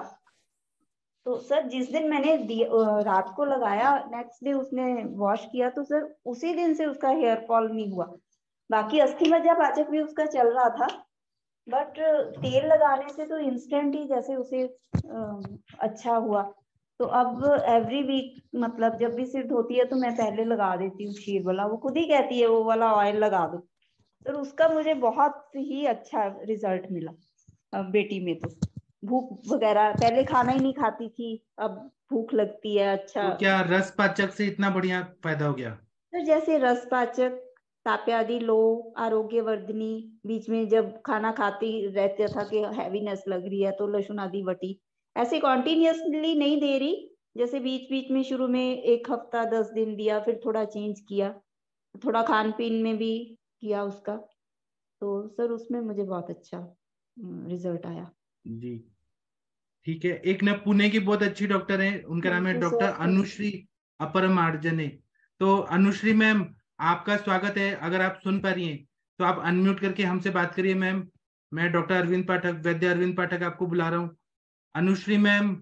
तो सर जिस दिन मैंने दिया, अ, रात को लगाया, नेक्स्ट डे उसने वॉश किया, तो सर उसी दिन से उसका हेयर फॉल नहीं हुआ। बाकी अस्थि मज्जा पाचक भी उसका चल रहा था, बट तेल लगाने से तो इंस्टेंट ही जैसे उसे अ, अच्छा हुआ। तो अब एवरी वीक, मतलब जब भी सिर धोती है तो मैं पहले लगा देती हूँ खीर वाला, वो खुद ही कहती है वो वाला ऑयल लगा दो। तो उसका मुझे बहुत ही अच्छा रिजल्ट मिला। अब बेटी में तो भूख वगैरह, पहले खाना ही नहीं खाती थी, अब भूख लगती है। अच्छा तो क्या रस पाचक से इतना बढ़िया फायदा हो गया? तो जैसे रस पाचक, ताप्यादि लो, आरोग्यवर्धिनी, बीच में जब खाना खाती रहता था कि हैवीनेस लग रही है, तो लहसुन आदि वटी, ऐसे कॉन्टिन्यूसली नहीं दे रही, जैसे बीच बीच में शुरू में एक हफ्ता दस दिन दिया, फिर थोड़ा चेंज किया, थोड़ा खान पीन में भी किया उसका। तो सर उसमें मुझे बहुत अच्छा रिजल्ट आया। जी ठीक है। एक ना पुणे की बहुत अच्छी डॉक्टर है, उनका नाम थैंक है you doctor sir. Anushree Aparmarjane. तो अनुश्री मैम, आपका स्वागत है। अगर आप सुन पा रही हैं तो आप अनम्यूट करके हमसे बात करिए मैम। मैं डॉक्टर अरविंद पाठक, वैद्य अरविंद पाठक आपको बुला रहा हूँ। अनुश्री मैम,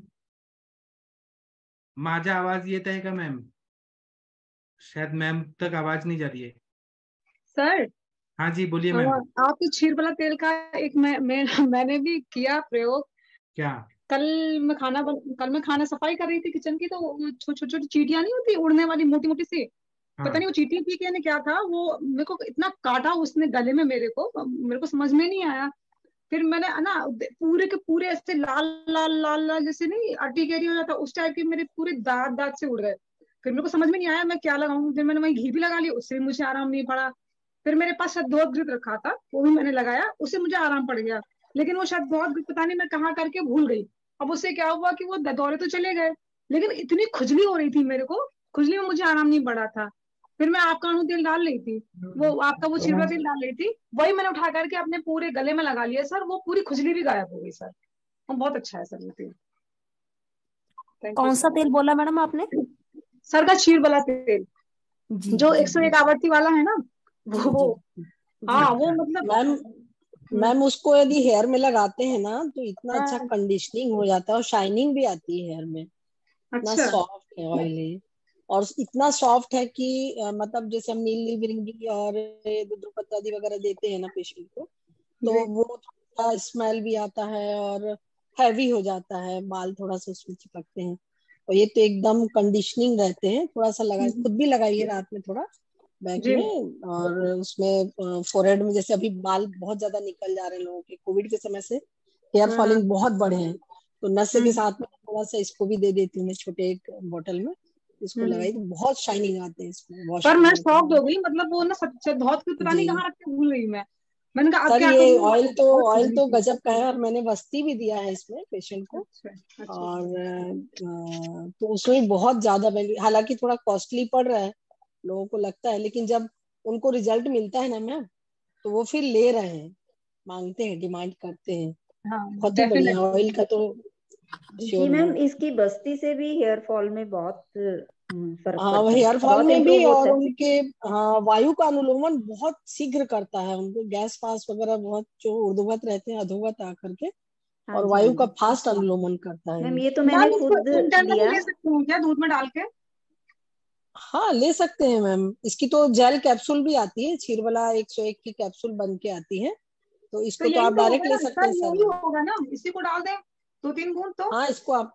माझा आवाज येत आहे का मैम? शायद मैम तक आवाज नहीं जा रही है। सर हाँ जी बोलिए मैम। हाँ, आपके क्षीर वाला तेल का एक मैं, मैं मैंने भी किया प्रयोग। क्या? कल मैं खाना बन, कल मैं खाना सफाई कर रही थी किचन की, तो छोटी छोटी छोटी चीटियां नहीं होती उड़ने वाली, मोटी मोटी सी, पता हाँ नहीं वो चीटी थी कि क्या था, वो मेरे को इतना काटा उसने गले में मेरे को, मेरे को समझ में नहीं आया। फिर मैंने ना पूरे के पूरे ऐसे लाल लाल लाल लाल, जैसे नहीं अर्टिकेरी हो जाता उस टाइप के, मेरे पूरे दांत दांत से उड़ गए। फिर मेरे को समझ में नहीं आया मैं क्या लगाऊं, फिर मैंने वही घी भी लगा लिया, उससे भी मुझे आराम नहीं पड़ा। फिर मेरे पास शतधोत घृत रखा था, वो भी मैंने लगाया, उससे मुझे आराम पड़ गया। लेकिन वो शतधोत घृत पता नहीं मैं कहाँ करके भूल गई। अब उससे क्या हुआ कि वो दौरे तो चले गए, लेकिन इतनी खुजली हो रही थी मेरे को, खुजली में मुझे आराम नहीं पड़ा था। फिर मैं आपका अणु तेल डाल रही थी, वो आपका वो छिलका तेल डाल रही थी, वही मैंने उठा करके अपने पूरे गले में लगा लिया सर, वो पूरी खुजली भी गायब हो गई सर। वो बहुत अच्छा है सर ये तेल। Thank you, कौन सा sir. तेल बोला मैडम आपने? सर का क्षीर वाला तेल, जी जो जी एक सौ जी एक आवृत्ति वाला है ना, जी वो वो जी हाँ जी। वो मतलब मैम मैम उसको यदि हेयर में लगाते हैं ना तो इतना अच्छा हाँ, कंडीशनिंग हो जाता है और शाइनिंग भी आती है हेयर में। इतना अच्छा सॉफ्ट है ऑयल है, और इतना सॉफ्ट है कि अ, मतलब जैसे हम नीली बिरंगी और दुपत्तादी वगैरह देते हैं ना पेशेंट को, तो जी वो थोड़ा स्मेल भी आता है और हैवी हो जाता है, बाल थोड़ा सा उसमें चिपकते हैं। और ये तो एकदम कंडीशनिंग रहते हैं। थोड़ा सा लगा, हम्म, खुद भी लगाइए रात में थोड़ा बैक जी में, और उसमें फोrehead में, जैसे अभी बाल बहुत ज्यादा निकल जा रहे हैं लोगों के, कोविड के समय से हेयर हाँ हाँ फॉलिंग बहुत बढ़े हैं, तो नशे के हम्म साथ में थोड़ा सा इसको भी दे देती हूँ मैं, छोटे एक बोतल में इसको हम्म। लगाई तो बहुत शाइनिंग आते हैं इसमें वॉश पर मैं करने के शॉक्ड बाद। हो गई, मतलब वो ना सच बहुत कुछ पता नहीं जी कहाँ रख के भूल गई मैं। मैंने कहा अब सर क्या ये करूं, ऑयल तो बहुत ऑयल खुजली तो थी। गजब का है, और मैंने बस्ती भी दिया है इसमें पेशेंट को। अच्छा अच्छा और अ, तो उसमें बहुत ज्यादा बेनिफिट, हालांकि थोड़ा कॉस्टली पड़ रहा है लोगों को लगता है, लेकिन जब उनको रिजल्ट मिलता है ना मैम, तो वो फिर ले रहे हैं, मांगते हैं, डिमांड करते हैं। हाँ बहुत ही बढ़िया ऑयल का तो जी श्योर मैम, मैम। इसकी बस्ती से भी हेयर फॉल में बहुत हम्म, फर्क हाँ, पड़ता है, हेयर फॉल बहुत में भी, इम्प्रूव और होता है। उनके हाँ वायु का अनुलोमन बहुत शीघ्र करता है, उनको गैस पास वगैरह बहुत, जो ऊर्ध्वगत रहते हैं अधोगत आकर के, हाँ और जी, वायु हाँ का जी फास्ट अनुलोमन करता है। मैम, ये तो मैम मैंने इसको खुद इंटरनली लिया। ले सकते हैं क्या दूध में डाल के? हाँ ले सकते हैं मैम, इसकी तो जेल कैप्सूल भी आती है, छीरवाला एक सौ एक की कैप्सूल बन के आती है, तो तो इसको तो यही आप तो डायरेक्ट होगा ले ना सकते सर, हैं सर। यही होगा ना, इसी को डाल दें दो तीन बूंद तो। हाँ इसको आप,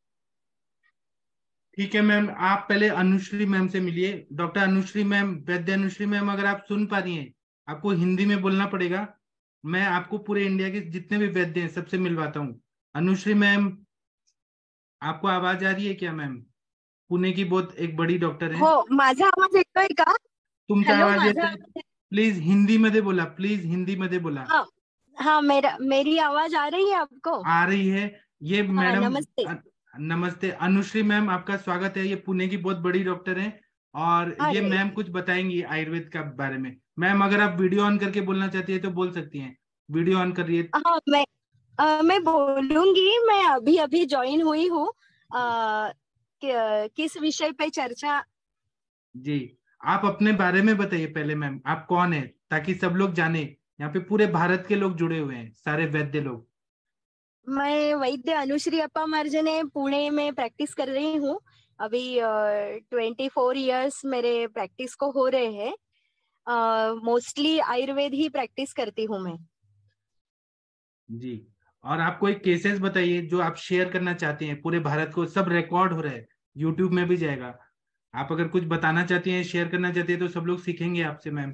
ठीक है मैम, आप पहले अनुश्री मैम से मिलिए। डॉक्टर अनुश्री मैम, वैद्य अनुश्री मैम, अगर आप सुन पा रही हैं, आपको हिंदी में बोलना पड़ेगा। मैं आपको पूरे इंडिया के जितने भी वैद्य हैं सबसे मिलवाता हूँ। अनुश्री मैम, आपको आवाज आ रही है क्या मैम? पुणे की बहुत एक बड़ी डॉक्टर है। हो, माझा आवाज येतोय का? तुमचा हॅलो, आवाज माझा येतोय? आवाज प्लीज हिंदी मध्ये बोला, प्लीज हिंदी मध्ये बोला। हाँ हाँ, मेरा मेरी आवाज आ रही है आपको? आ रही है। ये हाँ, मैडम नमस्ते। अ- नमस्ते अनुश्री मैम, आपका स्वागत है। ये पुणे की बहुत बड़ी डॉक्टर हैं, और ये अरे मैम कुछ बताएंगी आयुर्वेद का बारे में। मैम अगर आप वीडियो ऑन करके बोलना चाहती है तो बोल सकती हैं। वीडियो ऑन करिए। हाँ, मैं अ, मैं बोलूंगी। मैं अभी अभी ज्वाइन हुई हूँ। अ, कि- किस विषय पे चर्चा? जी, आप अपने बारे में बताइए पहले मैम, आप कौन है, ताकि सब लोग जाने। यहाँ पे पूरे भारत के लोग जुड़े हुए हैं, सारे वैद्य लोग। मैं वैद्य अनुश्री अप्पा मार्जने पुणे में प्रैक्टिस कर रही हूँ। अभी ट्वेंटी फोर ईयर्स मेरे प्रैक्टिस को हो रहे हैं। मोस्टली आयुर्वेद ही प्रैक्टिस करती हूँ मैं। जी, और आप कोई केसेस बताइए जो आप शेयर करना चाहते हैं पूरे भारत को। सब रिकॉर्ड हो रहा है, यूट्यूब में भी जाएगा। आप अगर कुछ बताना चाहती हैं, शेयर करना चाहती हैं, तो सब लोग सीखेंगे आपसे मैम।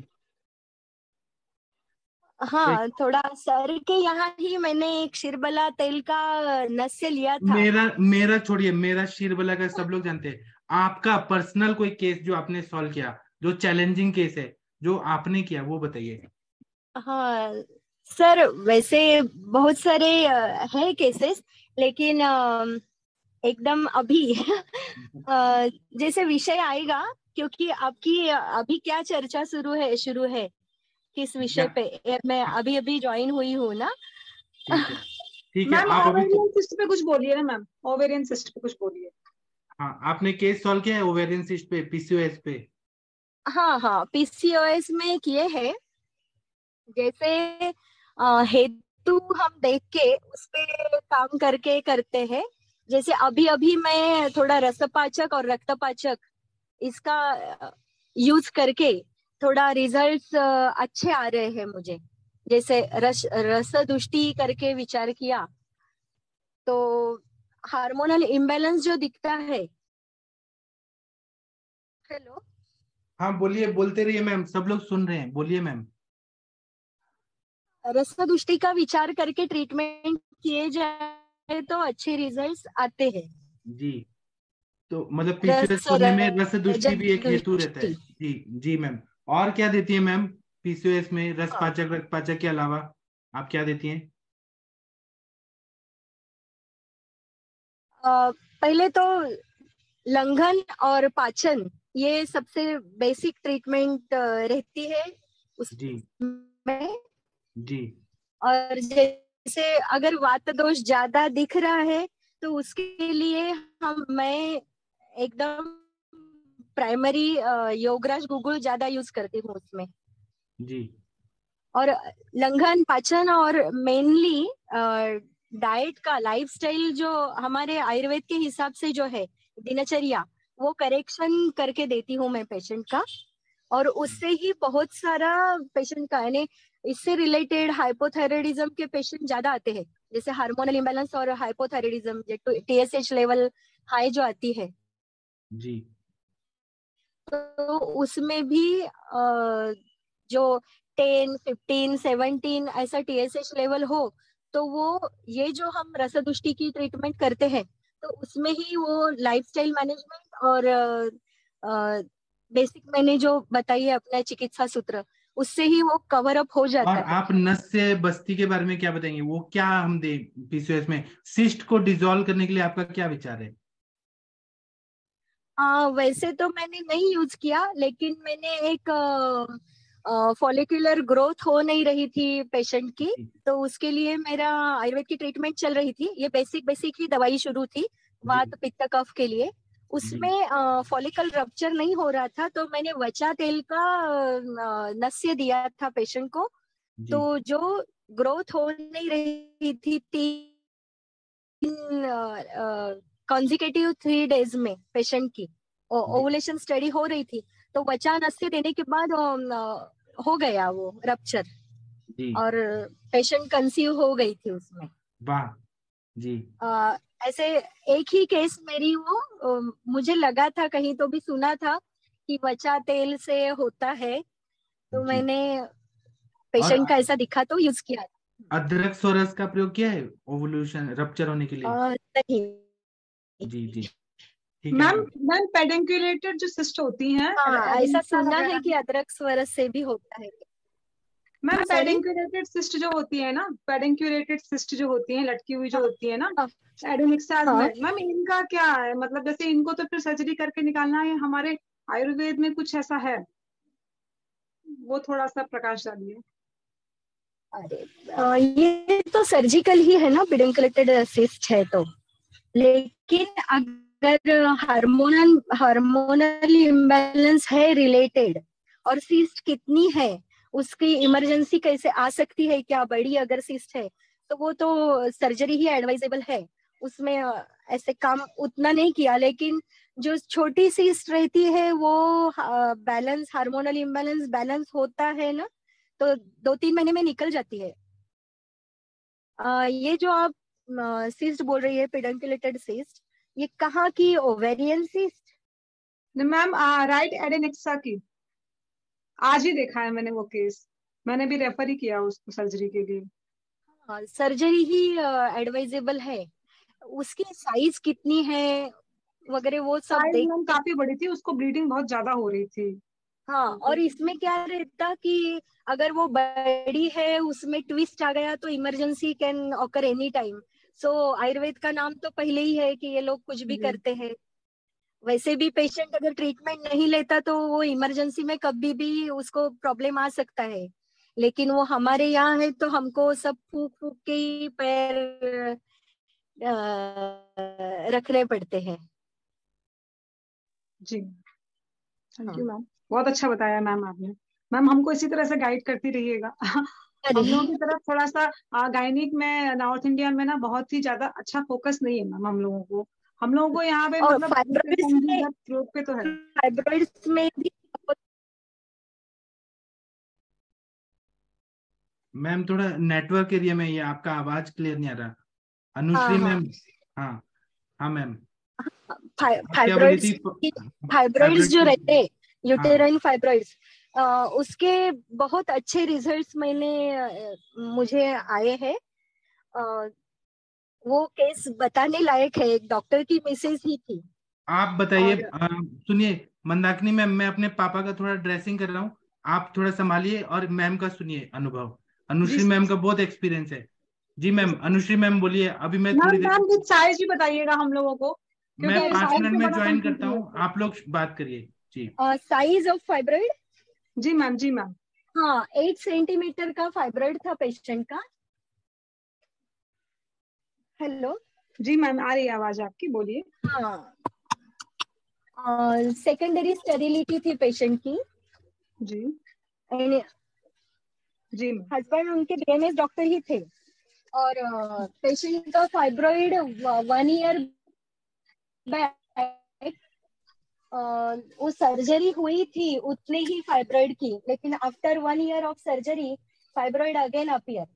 कोई हाँ, थोड़ा सर के यहाँ ही मैंने एक शिरबला तेल का नस्य लिया था। मेरा मेरा छोड़िए, मेरा शीरबला का सब लोग जानते हैं। आपका पर्सनल कोई केस जो आपने सॉल्व किया, जो चैलेंजिंग केस है, जो आपने किया, वो बताइए। हाँ सर, वैसे बहुत सारे अ, है केसेस, लेकिन अ, एकदम अभी अ, जैसे विषय आएगा, क्योंकि आपकी अभी क्या चर्चा शुरू है शुरू है किस विषय या पे? ए, मैं अभी अभी ज्वाइन हुई हूँ ना। ठीक है, ठीक है, मैम आप अभी ओवेरियन सिस्ट पे कुछ बोलिए ना मैम, ओवेरियन सिस्ट पे कुछ बोलिए। हाँ, आपने केस सॉल्व किया है ओवेरियन सिस्ट पे, पीसीओएस पे? हाँ हाँ, पीसीओएस में किए हैं। जैसे अ, हेतु हम देख के उस पे काम करके करते हैं। जैसे अभी अभी मैं थोड़ा रसपाचक और रक्तपाचक इसका यूज करके थोड़ा रिजल्ट्स अच्छे आ रहे हैं मुझे। जैसे रस रसदुष्टि करके विचार किया तो हार्मोनल इम्बैलेंस जो दिखता है। हेलो, हाँ बोलिए, बोलते रहिए मैम, सब लोग सुन रहे हैं, बोलिए मैम। रसदुष्टि का विचार करके ट्रीटमेंट किए जाए तो अच्छे रिजल्ट्स आते हैं। जी, तो मतलब पीसीओएस रस होने में रस दुष्टि भी एक हेतु रहता है। रजदुष्टि। जी जी मैम। और क्या देती है मैम पीसीओएस में, हाँ, रसपाचक रक्तपाचक के अलावा आप क्या देती हैं? अ, पहले तो लंघन और पाचन, ये सबसे बेसिक ट्रीटमेंट रहती है जी उसमें। जी और जैसे अगर वात दोष ज्यादा दिख रहा है तो उसके लिए हम मैं एकदम प्राइमरी योगराज गूगल ज्यादा यूज करती हूँ उसमें। जी और लंघन पाचन और मेनली डाइट का लाइफस्टाइल जो हमारे आयुर्वेद के हिसाब से जो है दिनचर्या, वो करेक्शन करके देती हूँ मैं पेशेंट का। और उससे ही बहुत सारा पेशेंट का, यानी इससे रिलेटेड हाइपोथायराइडिज्म के पेशेंट ज्यादा आते हैं। जैसे हार्मोनल इम्बैलेंस और हाइपोथायराइडिज्म, टीएसएच लेवल हाई जो आती है, जी तो उसमें भी अ, जो टेन फिफ्टीन सेवनटीन ऐसा टीएसएच लेवल हो, तो वो ये जो हम रसदुष्टि की ट्रीटमेंट करते हैं तो उसमें ही वो लाइफस्टाइल मैनेजमेंट और बेसिक मैंने जो बताई है अपना चिकित्सा सूत्र, उससे ही वो कवर अप हो जाता और है। आप नस से बस्ती के बारे में क्या बताएंगे, वो क्या हम दे पीसीओएस में सिस्ट को डिसॉल्व करने के लिए आपका क्या विचार है? आ, वैसे तो मैंने नहीं यूज किया, लेकिन मैंने एक फॉलिकुलर ग्रोथ हो नहीं रही थी पेशेंट की, तो उसके लिए मेरा आयुर्वेद की ट्रीटमेंट चल रही थी। ये बेसिक बेसिक ही दवाई शुरू थी वात पित्त कफ के लिए। उसमें फॉलिकल रप्चर नहीं हो रहा था, तो मैंने वचा तेल का अ, नस्य दिया था पेशेंट को। तो जो ग्रोथ हो नहीं रही थी तीन कॉन्जिकेटिव थ्री डेज में पेशेंट की ओवुलेशन स्टडी हो रही थी, तो वचा नस्य देने के बाद अ, हो गया वो रप्चर और पेशेंट कंसीव हो गई थी उसमें। वाह जी। अ, ऐसे एक ही केस मेरी वो अ, मुझे लगा था, कहीं तो भी सुना था कि वचा तेल से होता है, तो मैंने पेशेंट का ऐसा दिखा तो यूज किया। अदरक सोरस का प्रयोग किया है ओवुलेशन रप्चर होने के लिए? अ, नहीं। जी जी ठीक है। मैम मैम पेडिकुलेटेड जो सिस्ट होती हैं, हाँ, ऐसा सुना है कि अदरक स्वरस से भी होता है। मैम हाँ, sorry? पेडिकुलेटेड सिस्ट जो होती है ना, पेडिकुलेटेड सिस्ट जो होती है, लटकी हुई जो हाँ, होती है ना हाँ, एडोनिक्सास हाँ, में, मैम इनका क्या है? मतलब जैसे इनको तो फिर सर्जरी करके निकालना है, हमारे आयुर्वेद में कुछ ऐसा है? वो थोड़ा सा प्रकाश डालिए। अरे अ, ये तो सर्जिकल ही है ना, पेडिकुलेटेड सिस्ट है तो। लेकिन अगर हार्मोनल हार्मोनल इम्बैलेंस है रिलेटेड, और सिस्ट कितनी है, उसकी इमरजेंसी कैसे आ सकती है, क्या बड़ी अगर सिस्ट है, तो वो तो सर्जरी ही एडवाइजेबल है। उसमें अ, ऐसे काम उतना नहीं किया, लेकिन जो छोटी सिस्ट रहती है वो बैलेंस हार्मोनल इम्बैलेंस बैलेंस होता है ना, तो दो तीन महीने में निकल जाती है। आ, ये जो आप सिस्ट बोल रही है पेडिकुलेटेड सिस्ट, ये कहाँ की? Ovarian cyst? Ma'am right adnexa की, आज ही देखा है मैंने वो केस, मैंने भी रेफर ही किया उसको सर्जरी के लिए। हाँ, सर्जरी ही एडवाइजेबल है। उसकी साइज कितनी है वगैरह वो सब साइज देख। मैम काफी बड़ी थी, उसको ब्लीडिंग बहुत ज्यादा हो रही थी। हाँ, और इसमें क्या रहता कि अगर वो बड़ी है, उसमें ट्विस्ट आ गया तो emergency can occur any time. So Ayurveda का नाम तो पहले ही है कि ये लोग कुछ भी करते हैं। वैसे भी पेशेंट अगर ट्रीटमेंट नहीं लेता तो वो इमरजेंसी में कभी भी उसको प्रॉब्लम आ सकता है, लेकिन वो हमारे यहाँ है तो हमको सब फूक फूक के ही पैर रखने पड़ते हैं। जी थैंक यू मैम, बहुत अच्छा बताया मैम आपने। मैम हमको इसी तरह से गाइड करती रहिएगा। हम लोगों की तरफ थोड़ा सा गायनिक में नॉर्थ इंडिया में ना बहुत ही ज्यादा अच्छा फोकस नहीं है मैम हम लोगों को। हम लोगों को यहाँ पे और मतलब फाइब्रॉइड्स में थ्रोट पे तो है, फाइब्रॉइड्स में भी मैम थोड़ा नेटवर्क एरिया में ये आपका आवाज क्लियर नहीं आ रहा। अनुश्री हाँ, हाँ। मैम। हाँ हाँ मैम फाइब्रॉइड्स फाइब्रॉइड्स जो रहते हैं, यूटेराइन फाइब्रॉइड्स, उसके बहुत अच्छे रिजल्ट्स मैंने मुझे आए हैं। वो केस बताने लायक है, एक डॉक्टर की मिसेज ही थी। आप बताइए। सुनिए मंदाकिनी मैम, मैं अपने पापा का थोड़ा ड्रेसिंग कर रहा हूँ, आप थोड़ा संभालिए और मैम का सुनिए अनुभव। अनुश्री मैम का बहुत एक्सपीरियंस है। जी मैम, अनुश्री मैम बोलिए। अभी मैं थोड़ी देर मैम साइज भी बताइएगा हम लोगों को, मैं पांच मिनट में ज्वाइन करता हूँ, आप लोग बात करिए। जी साइज ऑफ फाइब्रॉइड? जी मैम जी मैम हाँ, एट सेंटीमीटर का फाइब्रॉइड था पेशेंट का। हेलो जी मैम, आ रही है आवाज आपकी, बोलिए। हाँ, सेकेंडरी स्टेरिलिटी थी पेशेंट की। जी एंड जी हस्बैंड उनके बीएमएस डॉक्टर ही थे, और पेशेंट का फाइब्रॉइड वन ईयर बैक वो सर्जरी हुई थी उतने ही फाइब्रॉइड की, लेकिन after one year of surgery fibroid again appear.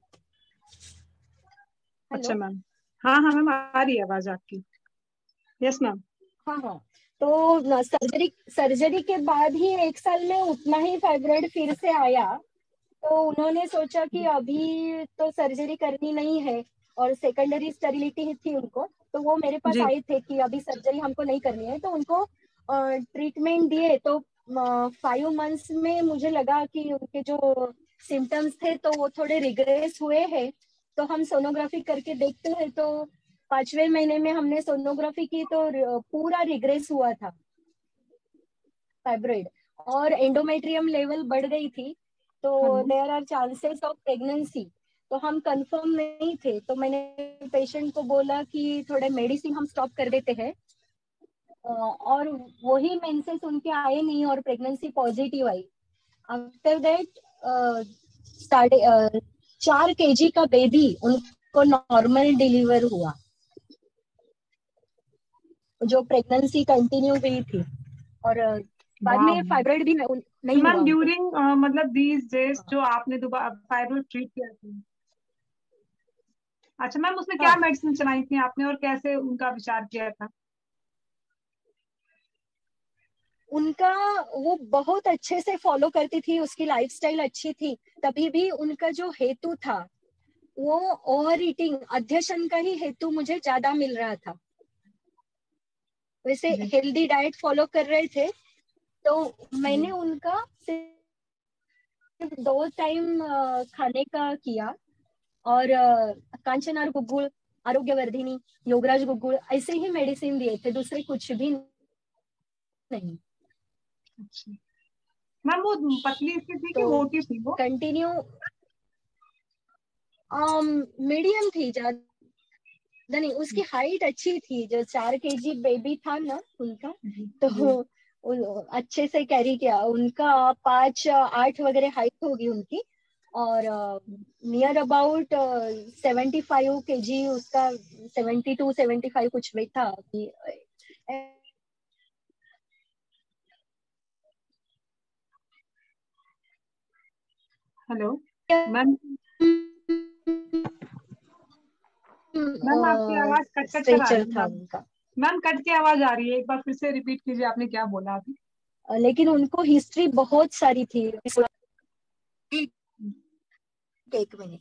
अच्छा मैम, हाँ हाँ मैम आ रही है आवाज आपकी। Yes ma'am. हाँ हाँ, तो सर्जरी सर्जरी के बाद ही एक साल में उतना ही फाइब्रॉइड फिर से आया, तो उन्होंने सोचा कि अभी तो सर्जरी करनी नहीं है, और सेकेंडरी स्टेरिलिटी थी उनको, तो वो मेरे पास आए थे कि अभी सर्जरी हमको नहीं करनी है, तो उनको ट्रीटमेंट दिए, तो फाइव मंथ्स में मुझे लगा कि उनके जो सिम्टम्स थे तो वो थोड़े रिग्रेस हुए हैं, तो हम सोनोग्राफी करके देखते हैं तो पांचवें महीने में हमने सोनोग्राफी की तो पूरा रिग्रेस हुआ था फाइब्रॉइड, और एंडोमेट्रियम लेवल बढ़ गई थी, तो there are chances of pregnancy. तो हम कंफर्म नहीं थे, तो मैंने पेशेंट को बोला कि थोड़े मेडिसिन हम स्टॉप कर देते हैं, और वही मेंसेस उनके आए नहीं और प्रेगनेंसी पॉजिटिव आई। आफ्टर दैट साढ़े चार केजी का बेबी उनको नॉर्मल डिलीवर हुआ, जो प्रेगनेंसी कंटिन्यू हुई थी, और बाद में फाइब्रॉइड भी नहीं, नहीं मैम हुआ। ड्यूरिंग मतलब दीज डेज जो आपने दोबारा फाइब्रॉइड ट्रीट किया था, अच्छा मैम उसमें क्या मेडिसिन चलाई थी आपने और कैसे उनका विचार किया था? उनका वो बहुत अच्छे से फॉलो करती थी, उसकी लाइफस्टाइल अच्छी थी, तभी भी उनका जो हेतु था वो ओवर ईटिंग, अध्यशन का ही हेतु मुझे ज्यादा मिल रहा था। वैसे हेल्दी डाइट फॉलो कर रहे थे, तो मैंने उनका सिर्फ दो टाइम खाने का किया, और कांचनार गुग्गुल, आरोग्यवर्धिनी, योगराज गुग्गुल ऐसे ही मेडिसिन दिए थे, दूसरे कुछ भी नहीं। अच्छा मैम वो पतली सी थी कि मोटी थी वो? कंटिन्यू मीडियम थी, ज्यादा नहीं। उसकी हाइट अच्छी थी, जो चार केजी बेबी था ना उनका, तो अच्छे से कैरी किया। उनका पाँच आठ वगैरह हाइट होगी उनकी, और near about seventy five KG उसका, सेवेंटी टू सेवेंटी फाइव कुछ वेट था। हेलो मैम, मैम आपकी आवाज कट कट कर आ रही है मैम। मैम कट के आवाज आ रही है, एक बार फिर से रिपीट कीजिए, आपने क्या बोला अभी? लेकिन उनको हिस्ट्री बहुत सारी थी। एक मिनट,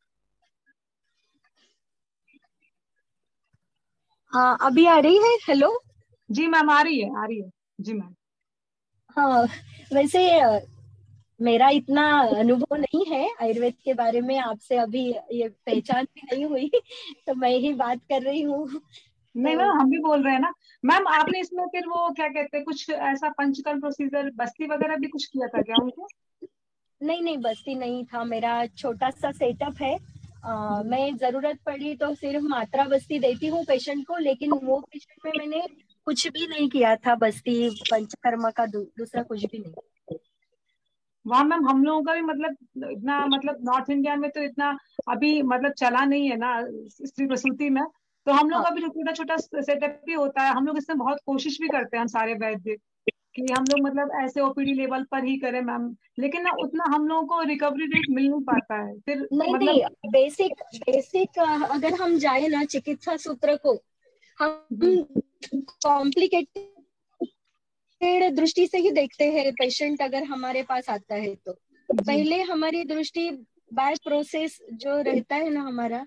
हाँ अभी आ रही है? हेलो जी मैम आ रही है, आ रही है जी मैम। हाँ वैसे मेरा इतना अनुभव नहीं है आयुर्वेद के बारे में, आपसे अभी ये पहचान भी नहीं हुई तो मैं ही बात कर रही हूँ। नहीं मैम हम भी बोल रहे हैं ना मैम। आपने इसमें फिर वो क्या कहते हैं, कुछ ऐसा पंचकर्म प्रोसीजर, बस्ती वगैरह भी कुछ किया था क्या उनको? नहीं नहीं, बस्ती नहीं था, मेरा छोटा सा सेटअप है। आ, मैं जरूरत पड़ी तो सिर्फ मात्रा बस्ती देती हूँ पेशेंट को, लेकिन वो पेशेंट में मैंने कुछ भी नहीं किया था, बस्ती पंचकर्म का दू, दूसरा कुछ भी नहीं। वहाँ मैम हम लोगों का भी मतलब इतना, मतलब नॉर्थ इंडिया में तो इतना अभी मतलब चला नहीं है ना स्त्री प्रसूति में, तो हम लोग का भी छोटा छोटा सेटअप भी होता है। हम लोग इसमें बहुत कोशिश भी करते हैं, हम सारे वैद्य, कि हम लोग मतलब ऐसे ओपीडी लेवल पर ही करें मैम, लेकिन ना उतना हम लोगों को रिकवरी रेट मिल नहीं पाता है। फिर नहीं मतलब नहीं, बेसिक बेसिक अगर हम जाए ना चिकित्सा सूत्र को, हम कॉम्प्लिकेटेड दृष्टि से ही देखते हैं पेशेंट अगर हमारे पास आता है तो। पहले हमारी दृष्टि बाय प्रोसेस जो रहता है ना हमारा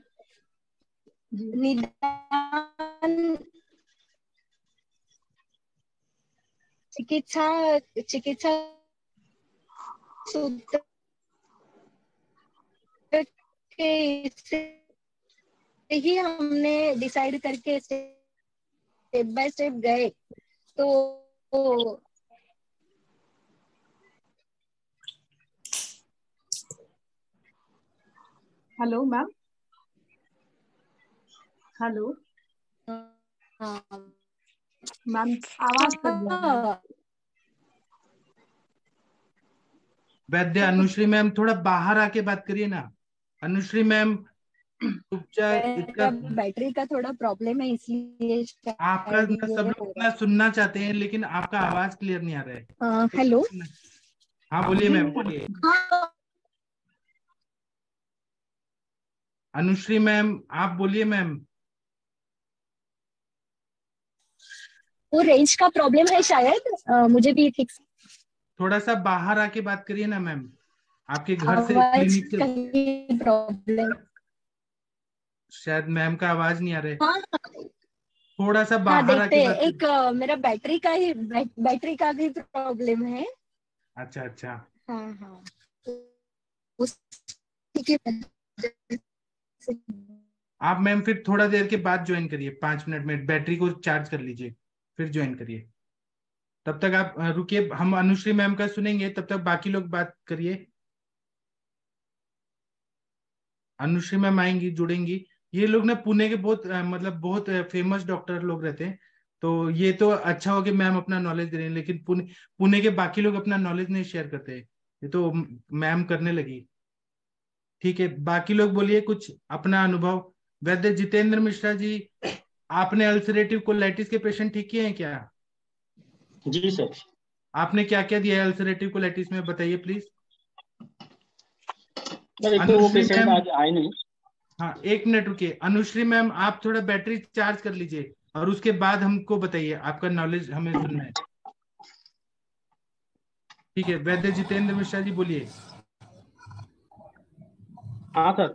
निदान, चिकित्सा चिकित्सा सूत्र के से ही हमने डिसाइड करके स्टेप बाय स्टेप गए। तो हेलो मैम, हेलो मैम आवाज कट गया। वैद्य अनुश्री मैम थोड़ा बाहर आके बात करिए ना। अनुश्री मैम मेरा बैटरी का थोड़ा प्रॉब्लम है, इसलिए आपका न, सब लोग इतना सुनना चाहते हैं लेकिन आपका आवाज क्लियर नहीं आ रहा है। हेलो हाँ बोलिए मैम, बोलिए। अनुश्री मैम आप बोलिए मैम। वो रेंज का प्रॉब्लम है शायद, आ, मुझे भी ठीक। थोड़ा सा बाहर आके बात करिए ना मैम, आपके घर से क्लिनिक से प्रॉब्लम, शायद मैम का आवाज नहीं आ रहा है। हाँ थोड़ा सा हाँ बाहर देखते आके हैं। बात करिए। एक अ, मेरा बैटरी का ही बै, बैटरी का भी प्रॉब्लम है। अच्छा अच्छा, हाँ हाँ, उसी की वजह से। आप मैम फिर थोड़ा देर के बाद ज्वाइन करिए, पांच मिनट में बैटरी को चार्ज कर लीजिए फिर ज्वाइन करिए। तब तक आप अ, रुकिए, हम अनुश्री मैम का सुनेंगे, तब तक बाकी लोग बात करिए। अनुश्री मैम आएंगी, जुड़ेंगी। ये लोग ना पुणे के बहुत अ, मतलब बहुत फेमस डॉक्टर लोग रहते हैं, तो ये तो अच्छा हो कि मैम अपना नॉलेज दे रहे हैं, लेकिन पुणे पुणे के बाकी लोग अपना नॉलेज नहीं शेयर करते, ये तो मैम करने लगी। ठीक है, बाकी लोग बोलिए कुछ अपना अनुभव। वैद्य जितेंद्र मिश्रा जी, आपने अल्सरेटिव कोलाइटिस के पेशेंट ठीक किए हैं क्या? जी सर। आपने क्या क्या दिया है अल्सरेटिव कोलाइटिस में, बताइए प्लीज। सर एक तो वो अनुश्री पेशेंट मैम, आज आए नहीं। हाँ एक मिनट रुकिए। अनुश्री मैम आप थोड़ा बैटरी चार्ज कर लीजिए और उसके बाद हमको बताइए, आपका नॉलेज हमें सुनना है। ठीक है, वैद्य जितेंद्र मिश्रा जी बोलिए। हाँ सर।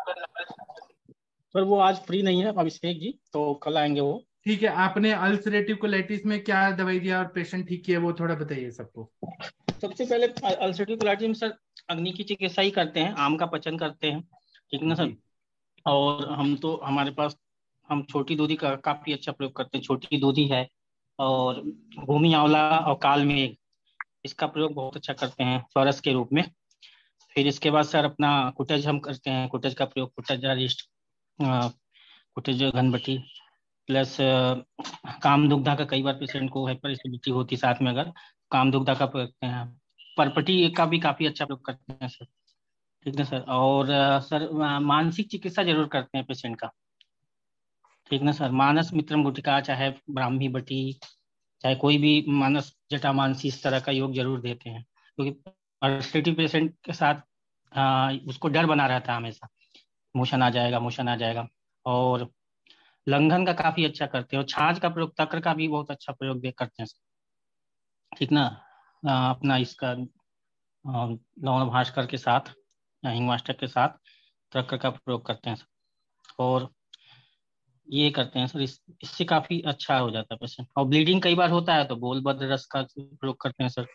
सर वो आज फ्री नहीं है अभिषेक जी, तो कल आएंगे वो। ठीक है, आपने अल्सरेटिव कोलाइटिस में क्या दवाई दिया और पेशेंट ठीक किया, वो थोड़ा बताइए सबको। सबसे पहले अल्सरेटिव कोलाइटिस में सर अग्नि की चिकित्सा ही करते हैं, आम का पचन करते हैं, ठीक ना सर। जी और हम तो हमारे पास हम छोटी दूधी का काफी अच्छा प्रयोग करते हैं। छोटी दूधी है और भूमि आंवला और काल मेघ, इसका प्रयोग बहुत अच्छा करते हैं स्वरस के रूप में। फिर इसके बाद सर अपना कुटज हम करते हैं, कुटज का प्रयोग, कुटज अरिष्ट, अ, कुटज घनबटी प्लस कामदुग्धा का, कई बार पेशेंट को हाइपर एसिडिटी होती साथ में, अगर कामदुग्धा का प्रयोग करते हैं। परपटी का भी काफी अच्छा प्रयोग करते हैं सर, ठीक है सर। और अ, सर अ, मानसिक चिकित्सा जरूर करते हैं पेशेंट का, ठीक ना सर। मानस मित्रम गुटिका, चाहे ब्राह्मी बटी, चाहे कोई भी मानस जटा मानसी, इस तरह का योग जरूर देते हैं, क्योंकि अल्सरेटिव पेशेंट के साथ आ, उसको डर बना रहता है हमेशा, मोशन आ जाएगा, मोशन आ जाएगा। और लंघन का काफी अच्छा करते हैं, और छाछ का प्रयोग, तक्र का भी बहुत अच्छा प्रयोग दे करते हैं, ठीक ना। आ, अपना इसका आ, लवण भास्कर के साथ या हिंगमास्टर के साथ तक्र का प्रयोग करते हैं सर। और ये करते हैं सर, इस, इससे काफी अच्छा हो जाता है पेशेंट। और ब्लीडिंग कई बार होता है तो बोलबद्र रस का प्रयोग करते हैं सर।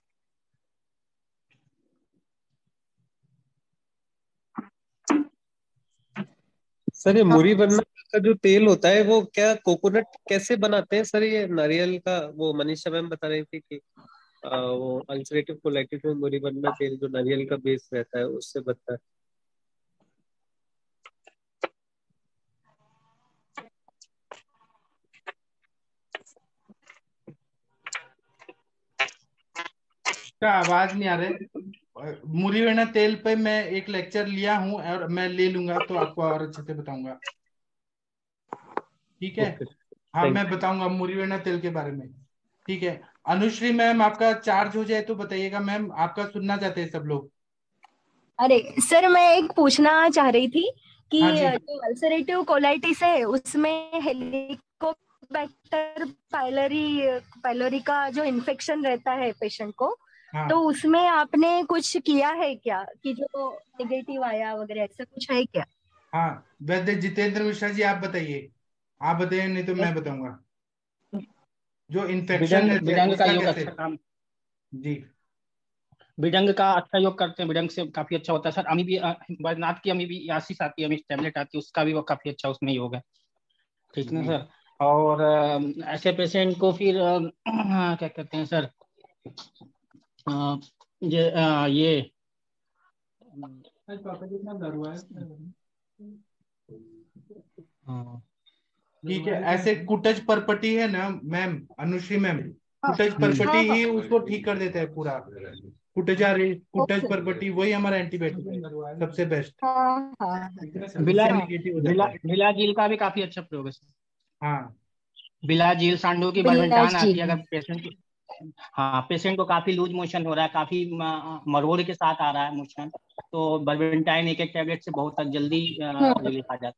सर ये मुरी बनना का जो तेल होता है वो क्या कोकोनट कैसे बनाते हैं सर? ये नारियल का, वो मनीषा मैम बता रही थी कि आ, वो अल्सरेटिव कोलाइटिस में मुरी बनना तेल जो नारियल का बेस रहता है उससे बनता है। का आवाज नहीं आ रहा है। मुरीवेणा तेल पे मैं एक लेक्चर लिया हूं और मैं ले लूंगा तो आपको और अच्छे से बताऊंगा, ठीक है। ओके, हाँ थैंक मैं बताऊंगा मुरीवेणा तेल के बारे में, ठीक है। अनुश्री मैम आपका चार्ज हो जाए तो बताइएगा, मैम आपका सुनना चाहते हैं सब लोग। अरे सर, मैं एक पूछना चाह रही थी कि हाँ जी, जो अल्सरेटिव कोलाइटिस है उसमें हेलिकोबैक्टर पाइलोरी पाइलोरी का जो इन्फेक्शन रहता है पेशेंट को, हाँ तो उसमें आपने कुछ किया है क्या कि जो नेगेटिव आया वगैरह, ऐसा कुछ है क्या? हाँ, वैद्य जितेंद्र मिश्रा जी आप बताइए, आप बताइए नहीं तो मैं बताऊंगा। जो इन्फेक्शन बिडंग रहता है बिडंग का उसका योग कैसे? अच्छा काम, जी बिडंग का अच्छा योग करते हैं, बिडंग से काफी अच्छा होता है सर। अमी भी अ, बैद्यनाथ की अमी भी यासिस आती है, अमी टैबलेट आती है, उसका भी वो काफी अच्छा उसमें योग है, ठीक ना जी सर। और अ, ऐसे पेशेंट को फिर अ, क्या कहते हैं सर, अ, ये अ, ये हाँ, ठीक है। ऐसे कुटज परपटी है ना मैम, अनुश्री मैम, हाँ कुटज हम्म, परपटी हाँ हाँ, ही उसको ठीक कर देता है पूरा। कुटजा रे कुटज ओके, परपटी वही हमारा एंटीबायोटिक है, सबसे बेस्ट। हाँ हाँ बिला उससे निगेटिव हो बिला जाता है। बिलाजील का भी काफी अच्छा प्रयोग है सर। हाँ बिलाजील सांडू की बरबंटान आती बिलाजी। है, अगर पेशेंट को, हाँ पेशेंट को काफी लूज मोशन हो रहा है, काफी म- मरोड़ के साथ आ रहा है मोशन, तो बरबेंटाइन एक एक टैबलेट से बहुत जल्दी हम्म, रिलीफ आ जाता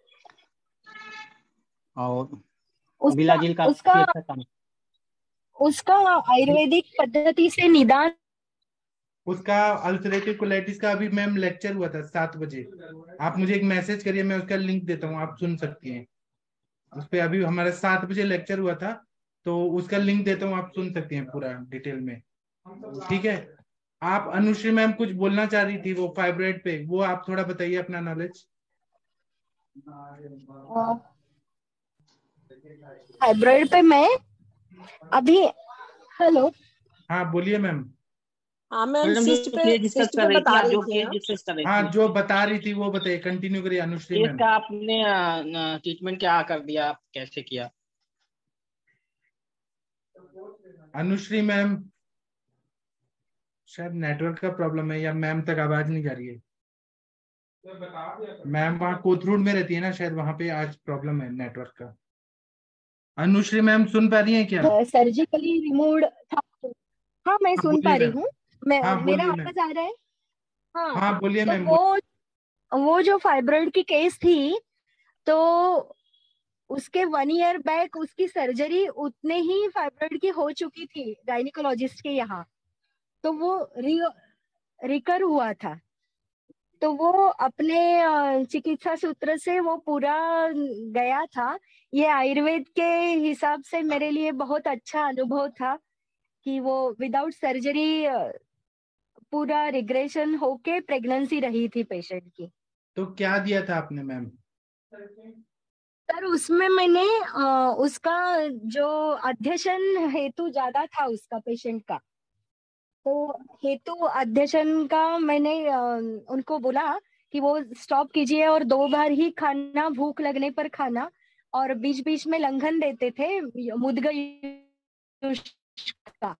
है। और उसका बिलाजील उसका काफी अच्छा काम उसका है। आयुर्वेदिक पद्धति से निदान। उसका अल्सरेटिव कोलाइटिस का अभी मैम लेक्चर हुआ था सात बजे, आप मुझे एक मैसेज करिए, मैं उसका लिंक देता हूँ, आप सुन सकती हैं। उस पे अभी हमारा सात बजे लेक्चर हुआ था, तो उसका लिंक देता हूँ, आप सुन सकते हैं पूरा डिटेल में। ठीक है, आप अनुश्री मैम कुछ बोलना चाह रही थी वो फाइब्रॉइड पे, वो आप थोड़ा बताइए अपना नॉलेज। फाइब्रॉइड पे मैं अभी, हेलो, हाँ बोलिए मैम। हाँ मैम, मैडम सिस्ट जो पे केस डिस्कस सिस्ट कर पे रही थी, बता आप रही जो थी केस ना। डिस्कस कर रही हाँ थी, जो बता रही थी वो बताइए, कंटिन्यू करिए अनुश्री केस मैम। का आपने ट्रीटमेंट क्या कर दिया, आप कैसे किया? अनुश्री मैम, शायद नेटवर्क का प्रॉब्लम है या मैम तक आवाज नहीं जा रही है। मैम वहाँ कोथरूड में रहती है ना, शायद वहां पे आज प्रॉब्लम है नेटवर्क का। अनुश्री मैम सुन पा रही हैं क्या? सर्जिकली रिमूव्ड था। हाँ मैं हाँ सुन पा बोलिए रही मैम। हूँ। मैं हाँ मेरा बोलिए मैम। आवाज आ रहा है? हाँ, हाँ बोलिए तो मैम। वो वो जो फाइब्रॉइड की केस थी, तो उसके वन ईयर बैक उसकी सर्जरी उतने ही फाइब्रॉइड की हो चुकी थी गायनिकोलॉजिस्ट के यहाँ, तो वो रि, रिकर हुआ था। तो वो अपने अ, चिकित्सा सूत्र से वो पूरा गया था। ये आयुर्वेद के हिसाब से मेरे लिए बहुत अच्छा अनुभव था कि वो विदाउट सर्जरी पूरा रिग्रेशन होके प्रेगनेंसी रही थी पेशेंट की। तो क्या दिया था आपने मैम? सर उसमें मैंने अ, उसका जो अध्ययन हेतु ज्यादा था उसका पेशेंट का, तो हेतु अध्ययन का मैंने अ, उनको बोला कि वो स्टॉप कीजिए और दो बार ही खाना, भूख लगने पर खाना, और बीच बीच में लंघन देते थे मुद्गयुष्क का,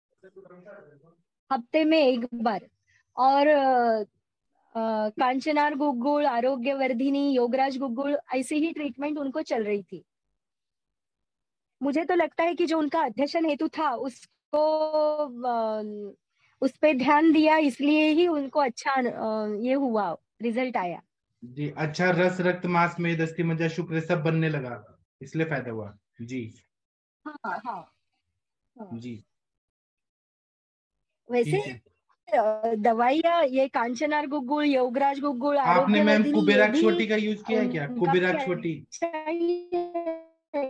हफ्ते में एक बार। और अ, अ, कांचनार गुग्गुल, आरोग्यवर्धिनी, योगराज गुग्गुल, ऐसी ही ट्रीटमेंट उनको चल रही थी। मुझे तो लगता है कि जो उनका अध्ययन हेतु था उसको अ, उस पे ध्यान दिया, इसलिए ही उनको अच्छा अ, ये हुआ, रिजल्ट आया। जी अच्छा, रस रक्त मांस मेद अस्थि मज्जा शुक्र सब बनने लगा, इसलिए फायदा हुआ। जी हाँ हाँ हाँ। जी वैसे ठीक है। अ, दवाइयाँ ये कांचनार गुग्गुल, योगराज गुग्गुल, आपने मैम आरोग्यवर्धिनी, ये कुबेराक्ष भी वटी का यूज किया है क्या? उनका भी कुबेराक्ष वटी। अच्छा ही है।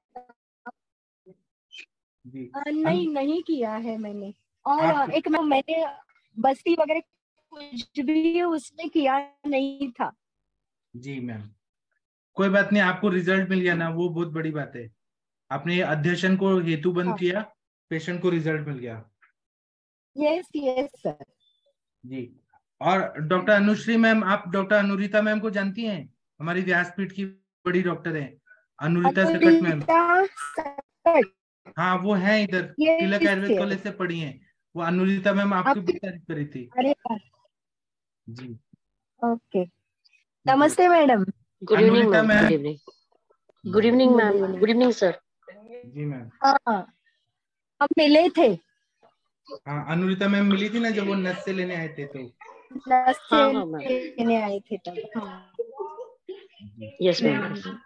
जी अ, अन, नहीं नहीं किया है मैंने। और आप अ, एक मैं मैंने बस्ती वगैरह कुछ भी उसमें किया नहीं था। जी मैम, कोई बात नहीं, आपको रिजल्ट मिल गया ना, वो बहुत बड़ी बात है। आपने अध्ययन को हेतु बंद हाँ, किया, पेशेंट को रिजल्ट मिल गया। Yes yes sir. जी, और डॉक्टर अनुश्री मैम, आप डॉक्टर अनुरिता मैम को जानती हैं? हमारी व्यासपीठ की बड़ी डॉक्टर है अनुरिता सकट मैम। अनुरिता सकट, हाँ वो है इधर, Tilak yes Ayurveda yes. College से पढ़ी हैं वो। अनुरिता मैम आपकी आपकी, बहुत तारीफ करी थी। अरे वाह, जी ओके। जी नमस्ते madam. Good evening Anurita ma'am, ma'am. Good evening. Good evening good ma'am, evening. Good evening sir. जी मैम। हाँ, हम मिले थे। हाँ अनुरिता मैम मिली थी ना जब वो नस से लेने आए थे तो। नस से हाँ हाँ मैम, लेने आए थे तब। हाँ यस मैम। हम्म,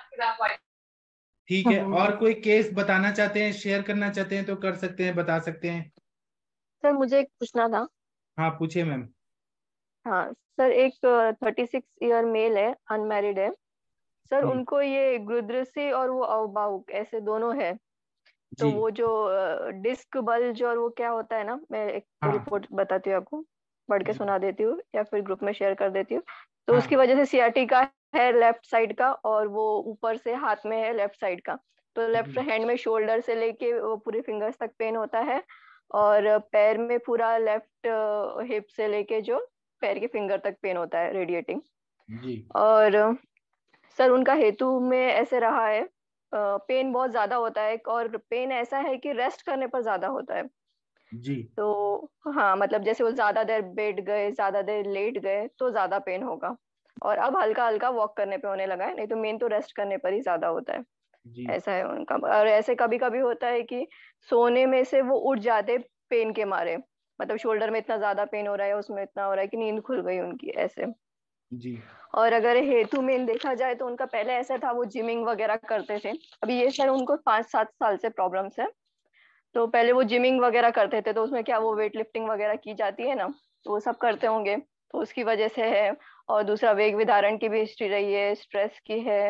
ठीक है, हाँ। और कोई केस बताना चाहते हैं, शेयर करना चाहते हैं तो कर सकते हैं, बता सकते हैं। सर मुझे एक पूछना था। हाँ पूछिए मैम। हाँ सर, एक थर्टी सिक्स ईयर मेल है, अनमैरिड है सर। जी उनको ये गुरुद्रसी और वो अवबाउक ऐसे दोनों है। तो जी वो जो डिस्क बल्ज और वो क्या होता है ना, मैं एक हाँ रिपोर्ट बताती हूँ आपको, पढ़ के जी सुना देती हूँ या फिर ग्रुप में शेयर कर देती हूँ। तो उसकी हाँ वजह से सियाटिका है लेफ्ट साइड का, और वो ऊपर से हाथ में है लेफ्ट साइड का। तो लेफ्ट जी हैंड में शोल्डर से लेके वो पूरे फिंगर्स तक पेन होता है, और पैर में पूरा लेफ्ट हिप से लेके जो पैर के फिंगर तक पेन होता है, रेडिएटिंग। जी और सर उनका हेतु में ऐसे रहा है, पेन बहुत ज्यादा होता है, और पेन ऐसा है कि रेस्ट करने पर ज्यादा होता है। जी तो हाँ, मतलब जैसे वो ज्यादा देर बैठ गए, ज्यादा देर लेट गए तो ज्यादा पेन होगा। और अब हल्का हल्का वॉक करने पे होने लगा है, नहीं तो मेन तो रेस्ट करने पर ही ज्यादा होता है। जी ऐसा है उनका। और ऐसे कभी कभी होता है कि सोने में से वो उठ जाते पेन के मारे, मतलब शोल्डर में इतना ज्यादा पेन हो रहा है, उसमें इतना हो रहा है कि नींद खुल गई उनकी, ऐसे। जी और अगर हेतु में देखा जाए तो उनका पहले ऐसा था, वो जिमिंग वगैरह करते थे। अभी ये सर उनको पाँच सात साल से प्रॉब्लम्स है। तो पहले वो जिमिंग वगैरह करते थे, तो उसमें क्या वो वेट लिफ्टिंग वगैरह की जाती है ना, तो वो सब करते होंगे, तो उसकी वजह से है। और दूसरा वेग विधारण की भी हिस्ट्री रही है, स्ट्रेस की है।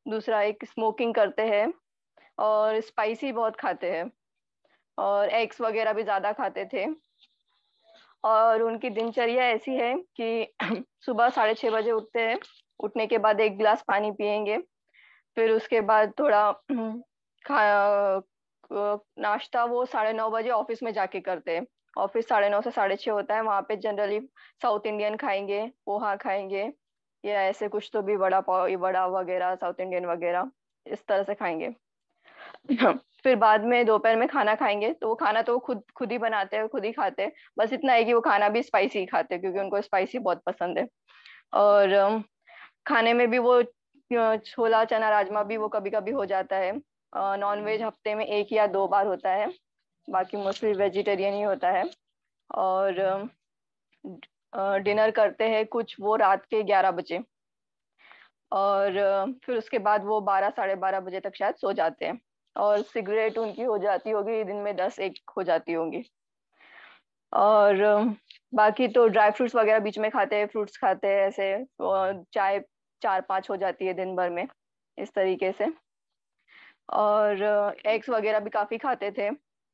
दूसरा एक स्मोकिंग करते हैं और स्पाइसी बहुत खाते हैं और एग्स वगैरह भी ज्यादा खाते थे। और उनकी दिनचर्या ऐसी है कि सुबह साढ़े छह बजे उठते हैं, उठने के बाद एक गिलास पानी पियेंगे, फिर उसके बाद थोड़ा खा नाश्ता वो साढ़े नौ बजे ऑफिस में जाके करते हैं। ऑफिस साढ़े नौ से साढ़े छह होता है, वहाँ पे जनरली साउथ इंडियन खाएंगे, पोहा खाएंगे या ऐसे कुछ तो भी वड़ा पाव वड़ा वगैरह साउथ इंडियन वगैरह इस तरह से खाएंगे। फिर बाद में दोपहर में खाना खाएंगे, तो वो खाना तो वो खुद खुद ही बनाते हैं, खुद ही खाते हैं। बस इतना है कि वो खाना भी स्पाइसी ही खाते हैं क्योंकि उनको स्पाइसी बहुत पसंद है। और खाने में भी वो छोला चना राजमा भी वो कभी कभी हो जाता है। नॉन वेज हफ्ते में एक या दो बार होता है, बाकी मोस्टली वेजिटेरियन ही होता है। और डिनर करते हैं कुछ वो रात के ग्यारह बजे और फिर उसके बाद वो बारह साढ़े बारह बजे तक शायद सो जाते हैं। और सिगरेट उनकी हो जाती होगी दिन में दस एक हो जाती होंगी। और बाकी तो ड्राई फ्रूट्स वगैरह बीच में खाते हैं, फ्रूट्स खाते हैं, ऐसे चाय चार पांच हो जाती है दिन भर में इस तरीके से। और एग्स वगैरह भी काफी खाते थे।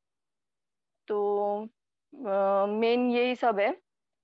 तो मेन यही सब है।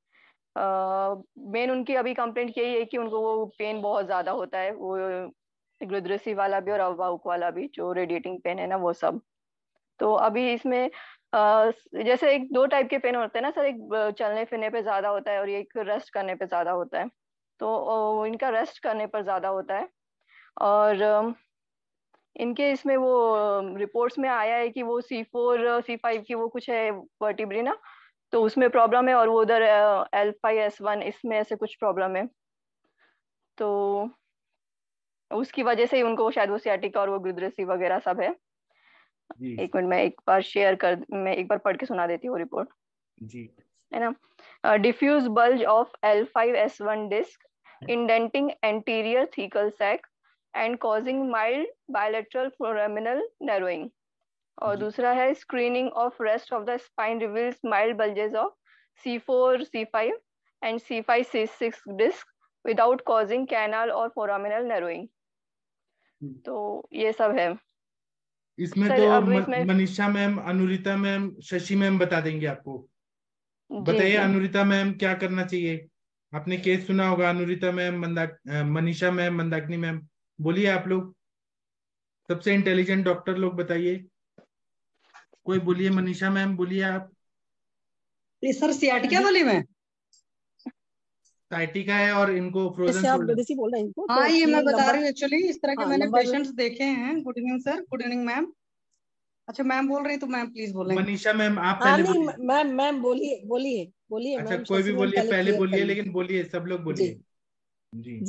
मेन उनकी अभी कंप्लेंट यही है कि उनको वो पेन बहुत ज्यादा होता है, वो ग्रुद्रसी वाला भी और अवाउक वाला भी, जो रेडिएटिंग पेन है ना वो सब। तो अभी इसमें आ, जैसे एक दो टाइप के पेन होते हैं ना सर, एक चलने फिरने पे ज्यादा होता है और एक रेस्ट करने पे ज्यादा होता है। तो इनका रेस्ट करने पर ज्यादा होता है। और इनके इसमें वो रिपोर्ट्स में आया है कि वो सी फोर सी फाइव की वो कुछ है वर्टिब्री ना, तो उसमें प्रॉब्लम है। और वो उधर एल फाइव एस वन इसमें ऐसे कुछ प्रॉब्लम है, तो उसकी वजह से ही उनको शायद वो सियाटिका और वो ग्रुद्रसी वगैरह सब है। एक मिनट मैं एक बार शेयर कर मैं एक बार पढ़ के सुना देती हूँ रिपोर्ट जी, है ना। Diffuse bulge of L five S one disc indenting anterior thecal sac and causing mild bilateral foraminal narrowing. और दूसरा है screening of rest of the spine reveals mild bulges of C four C five and C five C six disc without causing canal और foraminal narrowing. तो ये सब है इसमें। Sir, तो अब म- इसमें Manisha ma'am, Anurita ma'am, Shashi ma'am बता देंगे आपको। बताइए जी। अनुरिता मैम, क्या करना चाहिए? आपने केस सुना होगा। अनुरिता मैम, मंदाक मनीषा मैम, मंदाकिनी मैम, बोलिए आप लोग, सबसे इंटेलिजेंट डॉक्टर लोग बताइए। कोई बोलिए। मनीषा मैम बोलिए आप। सर सियाटिका वाली में साइटिका है और इनको फ्रोजन जैसे आप शोल्डर। विदेशी बोल रहे हैं इनको, हाँ तो ये मैं actually बता लंबा रही हूँ एक्चुअली इस तरह के हाँ मैंने लंबा पेशेंट्स देखे हैं। Good evening sir, good evening ma'am. अच्छा मैम बोल रही तो मैम प्लीज बोलें। मनीषा मैम आप हाँ पहले नहीं बोलिए। मैम मैम बोलिए बोलिए बोलिए अच्छा मैम, कोई भी शशि मैम बोलिए, पहले पहले क्लियर बोलिए, करिए। लेकिन बोलिए, सब लोग जी बोलिए। जी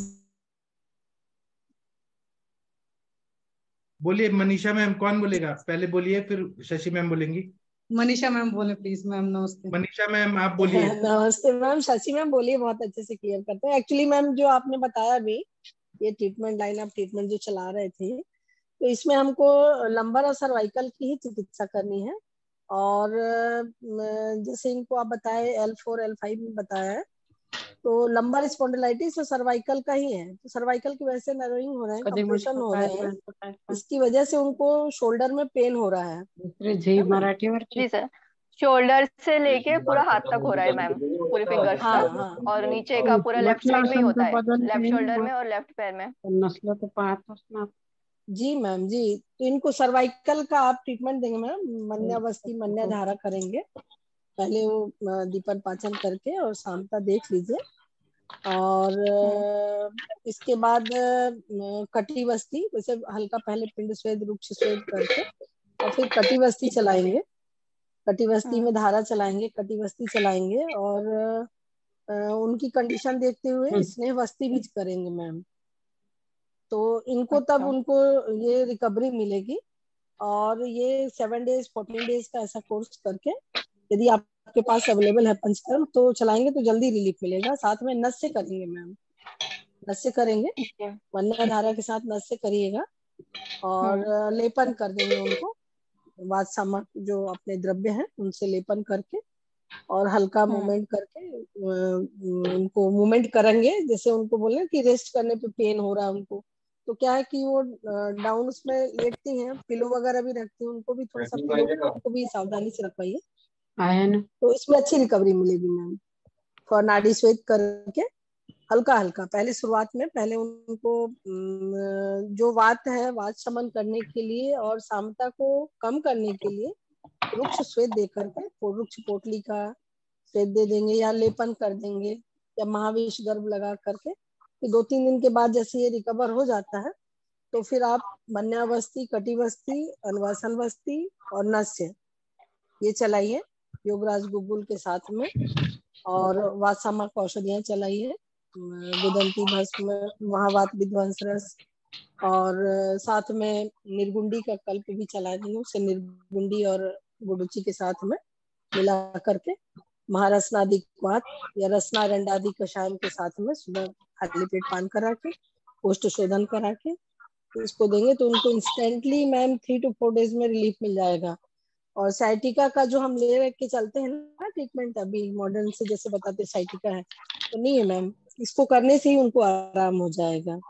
बोलिए मनीषा मैम। कौन बोलेगा? पहले बोलिए, फिर शशि मैम बोलेंगी। मनीषा मैम बोले प्लीज। मैम नमस्ते। मनीषा मैम आप बोलिए। नमस्ते मैम, शशि मैम बोलिए, बहुत अच्छे से क्लियर करते हैं। एक्चुअली मैम जो आपने बताया अभी, ये ट्रीटमेंट लाइन ऑफ ट्रीटमेंट जो चला रहे थे, तो इसमें हमको लंबर और सर्वाइकल की ही चिकित्सा करनी है। और अ, जैसे इनको आप बताए एल फोर एल फाइव में बताया है, तो लंबर स्पॉन्डिलाइटिस और सर्वाइकल का ही है। तो सर्वाइकल की वजह से नर्विंग हो रहे हैं, कधी कंप्रेशन हो मध्ये रहे हैं, इसकी वजह से उनको शोल्डर में पेन हो रहा है दुसरे झी है ना। मराठीवरची जी सर, शोल्डर से लेके पूरा हाथ तक हो रहा है मैम, पूरे फिंगर्स हाँ तक। हाँ और नीचे का पूरा लेफ्ट वाटलं साइड में ही असेल होता तर है, बदलता लेफ्ट येईल शोल्डर मग. में और लेफ्ट पैर में। पण नसलं तर पाहतोच ना. जी मैम जी। तो इनको सर्वाइकल का आप ट्रीटमेंट देंगे मैम, मन्यावस्थी मन्या धारा करेंगे पहले, वो अ, दीपन पाचन करके और शाम का देख लीजिए। और अ, इसके बाद अ, कटी बस्ती, वैसे हल्का पहले पिंड स्वेद रुक्ष स्वेद करके और फिर कटी बस्ती चलाएंगे। कटी बस्ती में धारा चलाएंगे, कटी बस्ती चलाएंगे। और अ, उनकी कंडीशन देखते हुए स्नेह बस्ती भी करेंगे मैम। तो इनको तब उनको ये रिकवरी मिलेगी। और ये सेवन डेज फोर्टीन डेज का ऐसा कोर्स करके, यदि आपके पास अवेलेबल है पंचकर्म, तो चलाएंगे तो जल्दी रिलीफ मिलेगा। साथ में नस से करेंगे मैम, नस से करेंगे, वन्या धारा के साथ नस से करिएगा। और अ, लेपन कर देंगे उनको, वात सामक जो अपने द्रव्य हैं उनसे लेपन करके, और हल्का मूवमेंट करके अ, उनको मूवमेंट करेंगे। जैसे उनको बोले कि रेस्ट करने पे पेन हो रहा है उनको, तो क्या है कि वो डाउन उसमें लेटती हैं, पिलो वगैरह भी रखती हैं, उनको भी थोड़ा सा पिलो को भी सावधानी से रखवाइए, तो इसमें अच्छी रिकवरी मिलेगी मैम। थोड़ा नाड़ी स्वेद करके हल्का हल्का पहले शुरुआत में पहले उनको जो वात है वात शमन करने के लिए और सामता को कम करने के लिए रुक्ष स्वेद दे करके रुक्ष पोटली का स्वेद दे देंगे या लेपन कर देंगे या महाविष गर्भ लगा करके, फिर दो तीन दिन के बाद जैसे ये रिकवर हो जाता है तो फिर आप मन्यावस्थी, कटिवस्थी, अनुवासन वस्ती और नस्य ये चलाइए योगराज गुगुल के साथ में, और वात्सामक औषधियां चलाइए, गुदंती भस्म, महावात विध्वंस रस, और साथ में निर्गुंडी का कल्प भी चला देंगे, उसे निर्गुंडी और गुडुची के साथ में मिला करके महारसनादि वात या रसनारंडादि कषायम के साथ में सुबह खाली पेट पान करा के कोष्ठ शोधन करा के तो इसको देंगे तो उनको instantly ma'am three two four days में रिलीफ मिल जाएगा। और साइटिका का जो हम ले के चलते हैं ना ट्रीटमेंट, अभी मॉडर्न से जैसे बताते साइटिका है तो नहीं है मैम, इसको करने से ही उनको आराम हो जाएगा।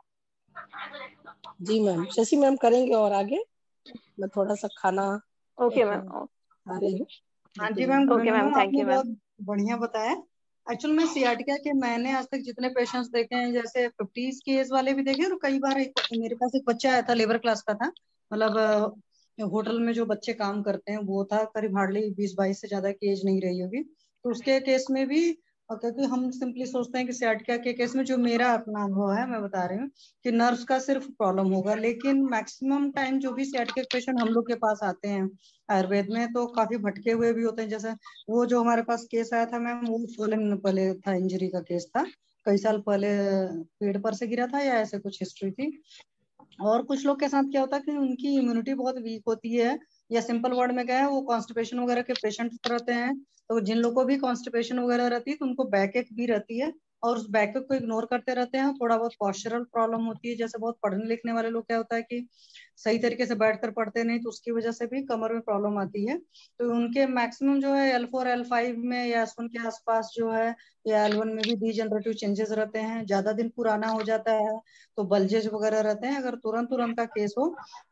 जी मैम, शशि मैम करेंगे और आगे मैं थोड़ा सा खाना ओके मैम खा रही हूँ। हाँ जी मैम, ओके मैम, थैंक आपने यू बहुत मैम। बढ़िया बताया। एक्चुअल में सियाटिका के मैंने आज तक जितने पेशेंट्स देखे हैं, जैसे फिफ्टीज की एज वाले भी देखे और कई बार एक, मेरे पास एक बच्चा आया था लेबर क्लास का था, मतलब होटल में जो बच्चे काम करते हैं वो था, करीब हार्डली बीस बाईस से ज्यादा की एज नहीं रही होगी। तो उसके केस में भी, क्योंकि हम सिंपली सोचते हैं कि सियाटिका के केस में, जो मेरा अपना अनुभव है मैं बता रही हूँ कि नर्व्स का सिर्फ प्रॉब्लम होगा, लेकिन मैक्सिमम टाइम जो भी सियाटिका के पेशेंट हम लोग के पास आते हैं आयुर्वेद में तो काफी भटके हुए भी होते हैं। जैसे वो जो हमारे पास केस आया था मैम, वो फॉलन पहले था, इंजरी का केस था, कई साल पहले पेड़ पर से गिरा था या ऐसे कुछ हिस्ट्री थी। और कुछ लोग के साथ क्या होता है कि उनकी इम्यूनिटी बहुत वीक होती है, या सिंपल वर्ड में क्या है, वो कॉन्स्टिपेशन वगैरह के पेशेंट रहते हैं। तो जिन लोगों को भी कॉन्स्टिपेशन वगैरह रहती है तो उनको बैक एक भी रहती है, और उस बैक को इग्नोर करते रहते हैं। थोड़ा बहुत पॉस्चरल प्रॉब्लम होती है, जैसे बहुत पढ़ने लिखने वाले लोग क्या होता है कि सही तरीके से बैठकर पढ़ते नहीं, तो उसकी वजह से भी कमर में प्रॉब्लम आती है। तो उनके मैक्सिमम जो है एल फोर एल फाइव में या एस वन के आसपास जो है, या एल वन में भी डीजनरेटिव चेंजेस रहते हैं, ज्यादा दिन पुराना हो जाता है तो बल्जेज वगैरह रहते हैं। अगर तुरंत तुरंत का केस हो,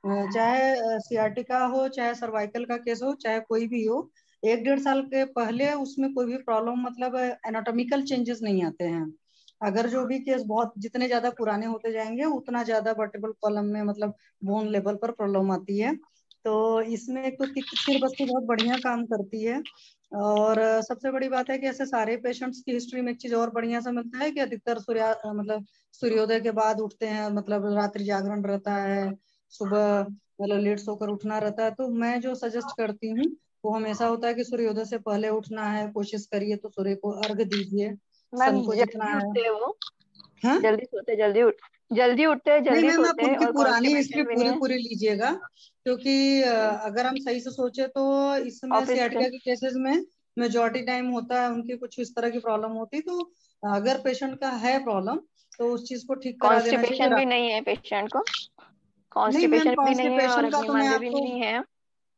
चाहे सियाटिका हो, चाहे सर्वाइकल का केस हो, चाहे कोई भी हो, एक डेढ़ साल के पहले उसमें कोई भी प्रॉब्लम, मतलब एनाटॉमिकल चेंजेस नहीं आते हैं। अगर जो भी केस बहुत जितने ज्यादा पुराने होते जाएंगे उतना ज्यादा वर्टेब्रल कॉलम में, मतलब बोन लेवल पर प्रॉब्लम आती है। तो इसमें एक तो सिर बस्ती बहुत बढ़िया काम करती है। और सबसे बड़ी बात है कि ऐसे सारे पेशेंट्स की हिस्ट्री में एक चीज और बढ़िया सा मिलता है कि अधिकतर सूर्या मतलब सूर्योदय के बाद उठते हैं, मतलब रात्रि जागरण रहता है, सुबह मतलब लेट सोकर उठना रहता है। तो मैं जो सजेस्ट करती हूँ वो हमेशा होता है कि सूर्योदय से पहले उठना है, कोशिश करिए तो सूर्य को अर्घ दीजिए, मैम सन को जितना जल्दी है। उठते हैं वो, हाँ? जल्दी सोते जल्दी उठ जल्दी उठते हैं, नहीं जल्दी मैम, आप सोते हैं, उनकी और पुरानी हिस्ट्री कॉन्स्टिपेशन भी पूरी नहीं है। पूरी लीजिएगा, क्योंकि अ, अगर हम सही से सोचे तो इसमें ऑफिस के सियाटिका के केसेस में मेजोरिटी टाइम होता है उनकी कुछ इस तरह की प्रॉब्लम होती। तो अगर पेशेंट का है प्रॉब्लम तो उस चीज को ठीक करा देना चाहिए। कॉन्स्टिपेशन भी नहीं है पेशेंट को, नहीं मैम, कॉन्स्टिपेशन भी नहीं है और कॉन्स्टिपेशन का अग्नि तो मैं मांद्य भी आपको नहीं है।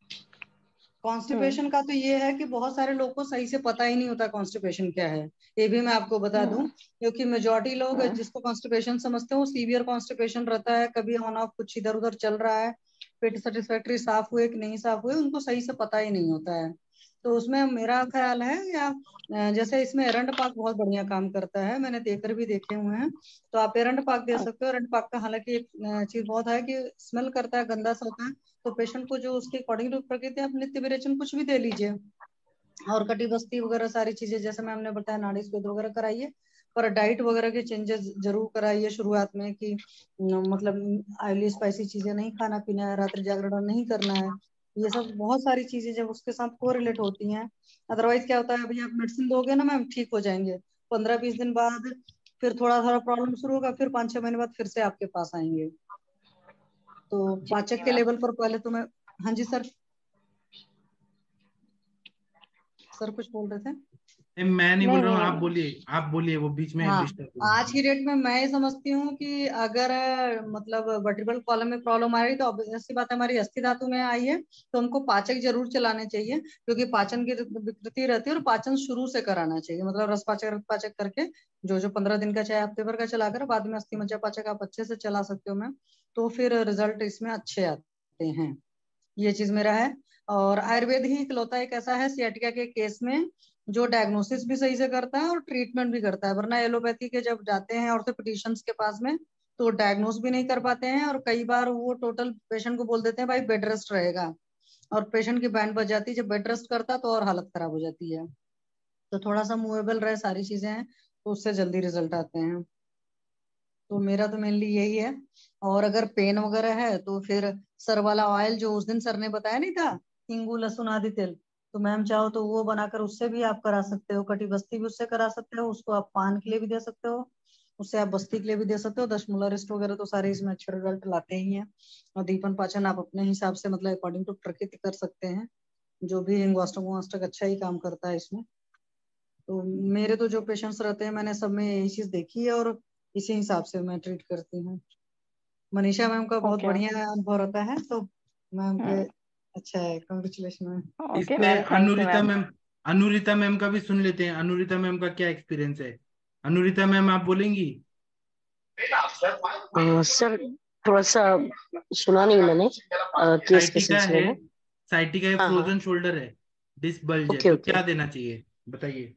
कॉन्स्टिपेशन का तो ये है कि बहुत सारे लोग को सही से पता ही नहीं होता कॉन्स्टिपेशन क्या है, ये भी मैं आपको बता दूं। क्योंकि मेजोरिटी लोग जिसको कॉन्स्टिपेशन समझते हैं वो सीवियर कॉन्स्टिपेशन रहता है, कभी ऑन ऑफ कुछ इधर उधर चल रहा है, पेट सेटिस्फैक्टरी साफ हुए कि नहीं साफ हुए उनको सही से पता ही नहीं होता है। तो उसमें मेरा ख्याल है, या जैसे इसमें एरंड पाक बहुत बढ़िया काम करता है, मैंने देकर भी देखे हुए हैं, तो आप एरंड पाक दे सकते हो। एरंड पाक का हालांकि एक चीज बहुत है कि स्मेल करता है, गंदा सा होता है, तो पेशेंट को जो उसके अकॉर्डिंग टू प्रकृति आप नित्य विरेचन कुछ भी दे लीजिए, और कटी बस्ती वगैरह सारी चीजें जैसे मैम ने बताया, नाड़ी स्वेद वगैरह कराइए, पर डाइट वगैरह के चेंजेस जरूर कराइए शुरुआत में, कि मतलब ऑयली स्पाइसी चीजें नहीं खाना पीना है, रात्रि जागरण नहीं करना है, ये सब बहुत सारी चीजें जब उसके साथ कोरिलेट होती हैं। अदरवाइज क्या होता है, अभी आप मेडिसिन दोगे ना मैम, ठीक हो जाएंगे, पंद्रह बीस दिन बाद फिर थोड़ा थोड़ा प्रॉब्लम शुरू होगा, फिर पाँच छह महीने बाद फिर से आपके पास आएंगे। तो पाचक के लेवल पर पहले तो मैं, हाँ जी सर, सर कुछ बोल रहे थे? मैं नहीं, नहीं, बोल रहा हूँ, नहीं, आप नहीं। बोलिए, आप बोलिए, वो बीच में हाँ, डिस्टर्ब। आज की डेट में मैं ये समझती हूँ कि अगर मतलब वर्टिब्रल कॉलम में प्रॉब्लम आ रही तो ऑब्वियस सी बात है हमारी अस्थि धातु में आई है, तो हमको पाचक जरूर चलाने चाहिए, क्योंकि पाचन की विकृति रहती है, और पाचन शुरू से कराना चाहिए, मतलब रस पाचक रक्त पाचक करके जो जो पंद्रह दिन का चाहे हफ्ते भर का चलाकर बाद में अस्थि मज्जा पाचक आप अच्छे से चला सकते हो मैम। तो फिर रिजल्ट इसमें अच्छे आते हैं। ये चीज मेरा है। और आयुर्वेद ही इकलौता एक ऐसा है सियाटिका के केस में जो डायग्नोसिस भी सही से करता है और ट्रीटमेंट भी करता है, वरना एलोपैथी के जब जाते हैं ऑर्थोपेडिशियंस के पास में तो डायग्नोस भी नहीं कर पाते हैं, और कई बार वो टोटल पेशेंट को बोल देते हैं भाई बेड रेस्ट रहेगा, और पेशेंट की बैंड बज जाती है। जब बेड रेस्ट करता तो और हालत खराब हो जाती है। तो थोड़ा सा मूवेबल रहे, सारी चीजें हैं, तो उससे जल्दी रिजल्ट आते हैं। तो मेरा तो मेनली यही है। और अगर पेन वगैरह है तो फिर सर वाला ऑयल जो उस दिन सर ने बताया नहीं था, हिंगू लहसुन आदि तेल, तो मैम चाहो तो वो बनाकर उससे भी आप करा सकते हो, कटी बस्ती भी उससे करा सकते हो, उसको आप पान के लिए भी दे सकते हो, उससे आप बस्ती के लिए भी दे सकते हो। दशमूला रिस्ट वगैरह तो सारे इसमें अच्छे रिजल्ट लाते ही हैं। और दीपन पाचन आप अपने हिसाब से मतलब अकॉर्डिंग टू प्रकृति कर सकते हैं, जो भी हिंगवाष्टक वाष्टक अच्छा ही काम करता है इसमें। तो मेरे तो जो पेशेंट्स रहते हैं मैंने सब में यही चीज देखी है और इसी हिसाब से मैं ट्रीट करती हूँ। मनीषा मैम का बहुत ओके बढ़िया अनुभव रहता है, तो मैम के अच्छा है, कॉन्ग्रेचुलेशन मैम। ओके इसमें ma'am, thank you Anurita ma'am. Ma'am Anurita ma'am का भी सुन लेते हैं। अनुरिता मैम का क्या एक्सपीरियंस है? अनुरिता मैम आप बोलेंगी? अ, सर थोड़ा सा सुना नहीं मैंने अ, केस के साइटिका सिलसिले है, में। साइटिका है, हाँ हाँ, फ्रोजन शोल्डर है, डिस्क बल्ज है, ओके तो ओके। क्या देना चाहिए बताइए।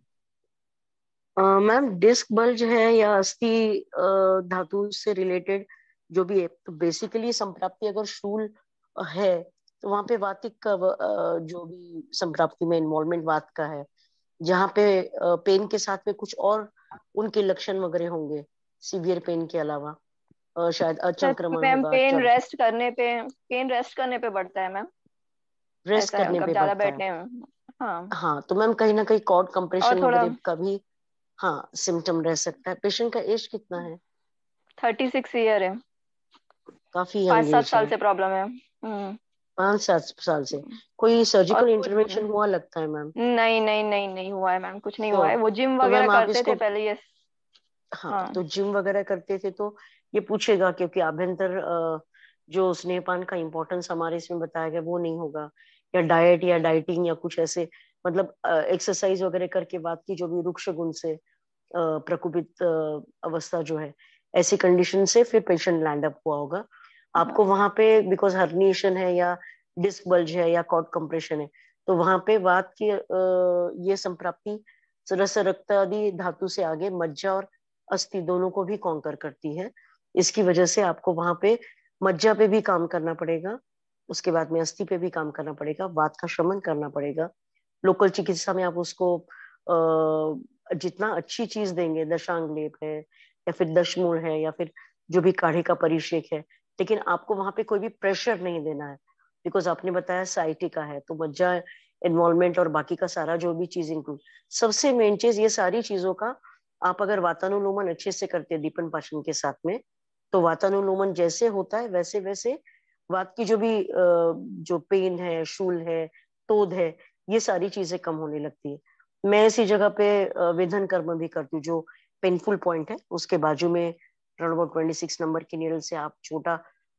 मैम डिस्क बल्ज है या अस्थि अ, धातु से रिलेटेड जो भी है, तो बेसिकली संप्राप्ति अगर शूल है तो वहां पे वातिक का व- अ, जो भी संप्राप्ति में इन्वॉल्वमेंट वात का है, जहाँ पे पेन के साथ में कुछ और उनके लक्षण वगैरह होंगे सीवियर पेन के अलावा, अ, शायद सर अचंक्रमण मैम होगा, पेन चर रेस्ट करने पे पेन रेस्ट करने पे बढ़ता है मैम, रेस्ट ऐसा है करने मतलब पे ज्यादा बढ़ता है। बैठने में। हाँ, हाँ तो मैम कहीं ना कहीं कॉर्ड और कंप्रेशन थोड़ा वगैरह का भी हाँ सिम्टम रह सकता है। पेशेंट का एज कितना है? थर्टी सिक्स ईयर है, काफी पाँच यंग सात एज साल है। से प्रॉब्लम है। हम्म। पाँच सात साल से कोई और सर्जिकल कुछ इंटरवेंशन हुआ लगता है मैम? नहीं नहीं नहीं नहीं हुआ है मैम, कुछ नहीं हुआ है। श्योर। वो जिम तो वगैरह मैम आप करते थे इसको पहले ये। हाँ हाँ तो जिम वगैरह करते थे तो ये पूछेगा, क्योंकि आभ्यंतर अ, जो स्नेहपान का इम्पोर्टेंस हमारे इसमें बताया गया वो नहीं होगा, या डाइट या डाइटिंग या कुछ ऐसे मतलब एक्सरसाइज वगैरह करके बात की जो भी रुक्ष गुण से अ, प्रकोपित अ, अवस्था जो है, ऐसी कंडीशन से फिर पेशेंट लैंड अप हुआ होगा आपको वहां पे, बिकॉज हर्निएशन है या डिस्क बल्ज है या कॉर्ड कंप्रेशन है, तो वहां पे वात की अ, ये संप्राप्ति रस रक्त आदि धातु से आगे मज्जा और अस्थि दोनों को भी कॉन्कर करती है। इसकी वजह से आपको वहां पे मज्जा पे भी काम करना पड़ेगा, उसके बाद में अस्थि पे भी काम करना पड़ेगा, वात का शमन करना पड़ेगा। लोकल चिकित्सा में आप उसको अ, जितना अच्छी चीज देंगे, दशांग लेप है या फिर दशमूल है या फिर जो भी काढ़े का परिषेक है, लेकिन आपको वहां पे कोई भी प्रेशर नहीं देना है, बिकॉज आपने बताया साइटी का है तो मज्जा इन्वॉल्वमेंट और बाकी का सारा जो भी चीज इंक्लूड, सबसे मेन चीज ये सारी चीजों का आप अगर वातानुलोमन अच्छे से करते हैं दीपन पाचन के साथ में, तो वातानुलोमन जैसे होता है वैसे वैसे वात की जो भी अ, जो पेन है, शूल है, तोद है, ये सारी चीजें कम होने लगती है। मैं इसी जगह पे अ, वेधन कर्म भी करती हूँ, जो पेनफुल पॉइंट है उसके बाजू में around about twenty six number की नीडल से आप छोटा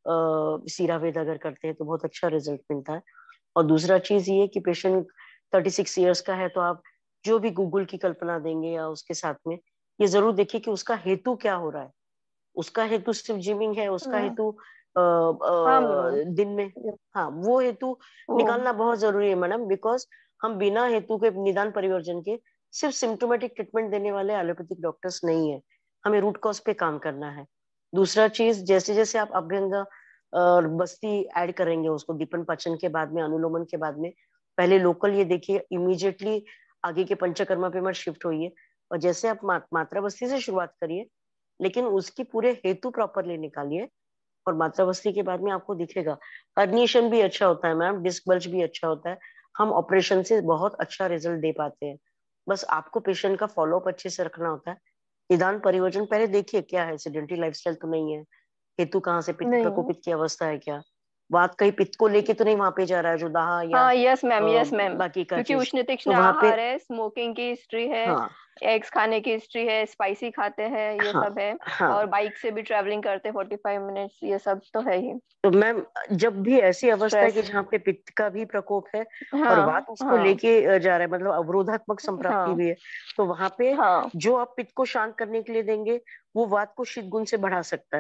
सीरा वेद अगर करते हैं तो बहुत अच्छा रिजल्ट मिलता है। और दूसरा चीज ये कि पेशेंट थर्टी सिक्स ईयर्स का है तो आप जो भी गूगल की कल्पना देंगे या उसके साथ में ये जरूर देखिए कि उसका हेतु क्या हो रहा है। उसका हेतु सिर्फ जिमिंग है, उसका हाँ हेतु आ, हाँ आ, दिन में, हाँ वो हेतु वो निकालना बहुत जरूरी है मैडम, बिकॉज हम बिना हेतु के निदान परिवर्जन के सिर्फ सिम्टोमेटिक ट्रीटमेंट देने वाले एलोपैथिक डॉक्टर्स नहीं है, हमें रूट कॉज पे काम करना है। दूसरा चीज, जैसे जैसे आप अभ्यंग और बस्ती ऐड करेंगे उसको दीपन पाचन के बाद में, अनुलोमन के बाद में, पहले लोकल ये देखिए, इमीडिएटली आगे के पंचकर्मा पे मत शिफ्ट होइए, और जैसे आप मा, मात्रा बस्ती से शुरुआत करिए, लेकिन उसकी पूरे हेतु प्रॉपरली निकालिए, और मात्रा बस्ती के बाद में आपको दिखेगा हर्निएशन भी अच्छा होता है मैम, डिस्क बल्ज भी अच्छा होता है, हम ऑपरेशन से बहुत अच्छा रिजल्ट दे पाते हैं। बस आपको पेशेंट का फॉलोअप अच्छे से रखना होता है। निदान परिवर्जन पहले देखिए क्या है, सेडेंटरी लाइफस्टाइल तो नहीं है, हेतु कहाँ से, पित्त नहीं। प्रकोपित की अवस्था है क्या, बात कहीं पित्त को लेके तो नहीं वहां पे जा रहा है जो दाह या हाँ यस मैम, अ, यस मैम, बाकी का क्योंकि चीज, उष्ण तीक्ष्ण तो वहां पे आहार है, स्मोकिंग की हिस्ट्री है, हाँ एग्स खाने की हिस्ट्री है, स्पाइसी खाते हैं, ये हाँ सब है। हाँ। और बाइक से भी ट्रैवलिंग करते फोर्टी फाइव मिनट्स, ये सब तो है ही। तो मैम जब भी ऐसी अवस्था है कि स्ट्रेस। जहाँ पे पित्त का भी प्रकोप है और हाँ वात उसको हाँ लेके जा रहा है, मतलब अवरोधात्मक संप्राप्ति हाँ भी है, तो वहां पे हाँ जो आप पित्त को शांत करने के लिए देंगे वो वात को शीत गुण से बढ़ा सकता है,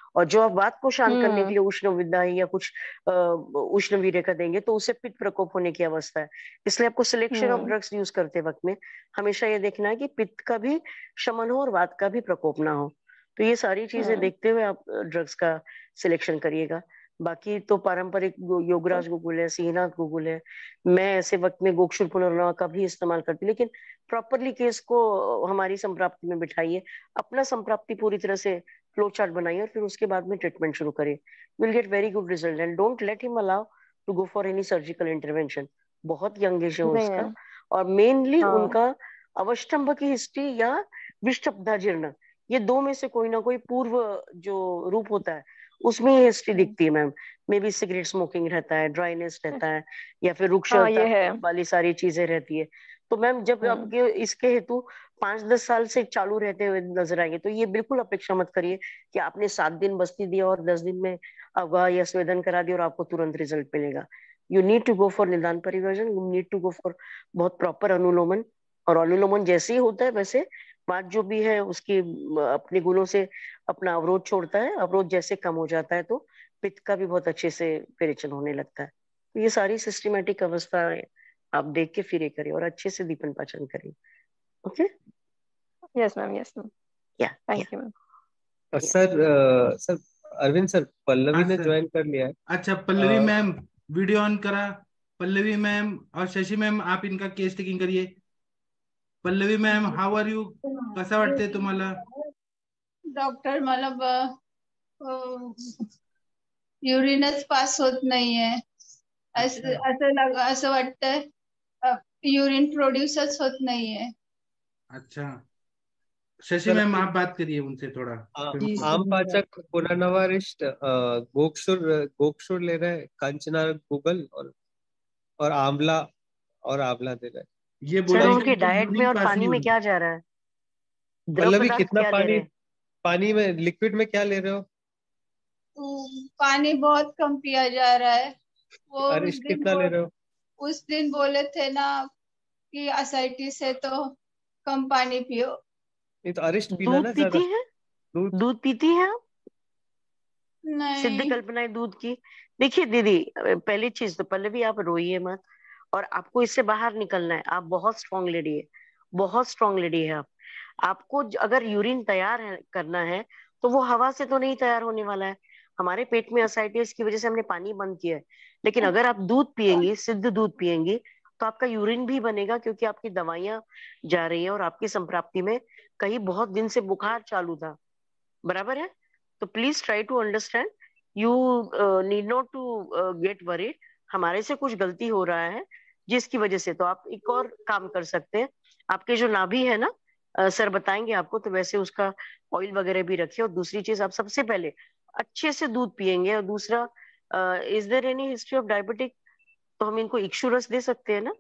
और जो आप वात को शांत करने के हम्म लिए उष्ण विदाई या कुछ अ, उष्ण वीर्य का देंगे तो उससे पित्त प्रकोप होने की अवस्था है। इसलिए आपको selection of hmm drugs use करते वक्त में हमेशा ये देखना है कि पित्त का भी शमन हो और वात का भी प्रकोप ना हो। तो ये सारी चीजें हम्म देखते हुए आप ड्रग्स का सिलेक्शन करिएगा। बाकी तो पारंपरिक गो- योगराज गुगुल है, सिंहनाथ गुगुल है, मैं ऐसे वक्त में गोक्षुर पुनर्नवा का भी इस्तेमाल करती हूँ, लेकिन प्रॉपरली केस को हमारी संप्राप्ति में बिठाइए, अपना संप्राप्ति पूरी तरह से फ्लो चार्ट बनाइए और फिर उसके बाद में ट्रीटमेंट शुरू करिए। Will get very good result and don't let him allow to go for any surgical intervention. बहुत यंग एज है नहीं उसका, मैम। और मेनली हाँ उनका अवष्टम्भ की हिस्ट्री या विष्टब्धाजीर्ण, ये दो में से कोई ना कोई पूर्व जो रूप होता है उसमें ये हिस्ट्री हम्म, दिखती है ma'am. Maybe cigarette smoking रहता है, ड्राइनेस रहता है, या फिर हाँ ये रुक्षता है। वाली सारी चीजें रहती है। तो मैम जब हम्म आपके इसके हेतु पांच दस साल से चालू रहते हुए नजर आएंगे तो ये बिल्कुल अपेक्षा मत करिए कि आपने सात दिन बस्ती दिया और दस दिन में अगवा या स्वेदन करा दिया और आपको तुरंत रिजल्ट मिलेगा। You need to go for निदान परिवर्जन, you need to go for बहुत प्रॉपर अनुलोमन। और अनुलोमन जैसे ही होता है वैसे बात जो भी है उसकी अ, अपने गुणों से अपना अवरोध छोड़ता है, अवरोध जैसे कम हो जाता है तो पित्त का भी बहुत अच्छे से विरेचन होने लगता है। तो ये सारी सिस्टमेटिक अवस्था आप देख के फिर ये करिए और अच्छे से दीपन पाचन करिए। Okay, yes ma'am, yes ma'am, yeah yeah thank you ma'am. और सर अ, सर अरविंद सर, पल्लवी हाँ ने सर। ज्वाइन कर लिया है। अच्छा पल्लवी अ, मैम, वीडियो ऑन करा। पल्लवी मैम और शशि मैम, आप इनका केस टेकिंग करिए। Pallavi ma'am, how are you? कसं वाटतंय तुम्हाला? डॉक्टर मला युरिनच पास होत नाहीये, असं अच्छा असं लाग- असं वाटतंय युरिन प्रोड्यूसच होत नाहीये। अच्छा, शशि सर मैम अभी आप बात करिए उनसे थोड़ा। आ- फिर जी उनको- आम सर पाचक पुनर्नवारिष्ट गोक्षुर गोक्षुर ले रहे हैं, कंचना गूगल और और आंवला और आंवला दे रहे हैं। ये सर बोलिए कि उनके उनको डाइट में यूरिन और पास पानी नहीं हो में रही। क्या जा रहा है, द्रव पल्लवी पदार्थ कितना क्या ले रहे पानी, हैं? पानी में लिक्विड में क्या ले रहे हो? अम, पानी बहुत कम पिया जा रहा है। वो उस अरिष्ट दिन कितना वो ले रहे हो? उस दिन बोले थे ना कि एसाइटिस है तो कम पानी पियो। नहीं तो अरिष्ट पीना दूध ना पीती ज्यादा। है, दूध दूध पीती है आप? सिद्ध नहीं। कल्पनाएं दूध की। देखिए दीदी, पहली चीज तो पल्लवी आप रोइए मत, और आपको इससे बाहर निकलना है। आप बहुत स्ट्रांग लेडी है, बहुत स्ट्रांग लेडी है आप। आपको ज- अगर यूरिन तैयार है करना है तो वो हवा से तो नहीं तैयार होने वाला है। हमारे पेट में असाइटिस की वजह से हमने पानी बंद किया है। लेकिन अगर आप दूध पिएंगी, सिद्ध दूध पिएंगी, तो आपका यूरिन भी बनेगा, क्योंकि आपकी दवाइयां जा रही है और आपकी संप्राप्ति में कहीं बहुत दिन से बुखार चालू था, बराबर है। तो please try to understand, you need not to get worried. हमारे से कुछ गलती हो रहा है जिसकी वजह से, तो आप एक और काम कर सकते हैं। आपके जो नाभि है ना, अ, सर बताएंगे आपको, तो वैसे उसका ऑयल वगैरह भी रखिए। और दूसरी चीज, आप सबसे पहले अच्छे से दूध पिएंगे। और दूसरा, is there any history of diabetic? तो हम इनको इक्शुरस दे सकते हैं ना,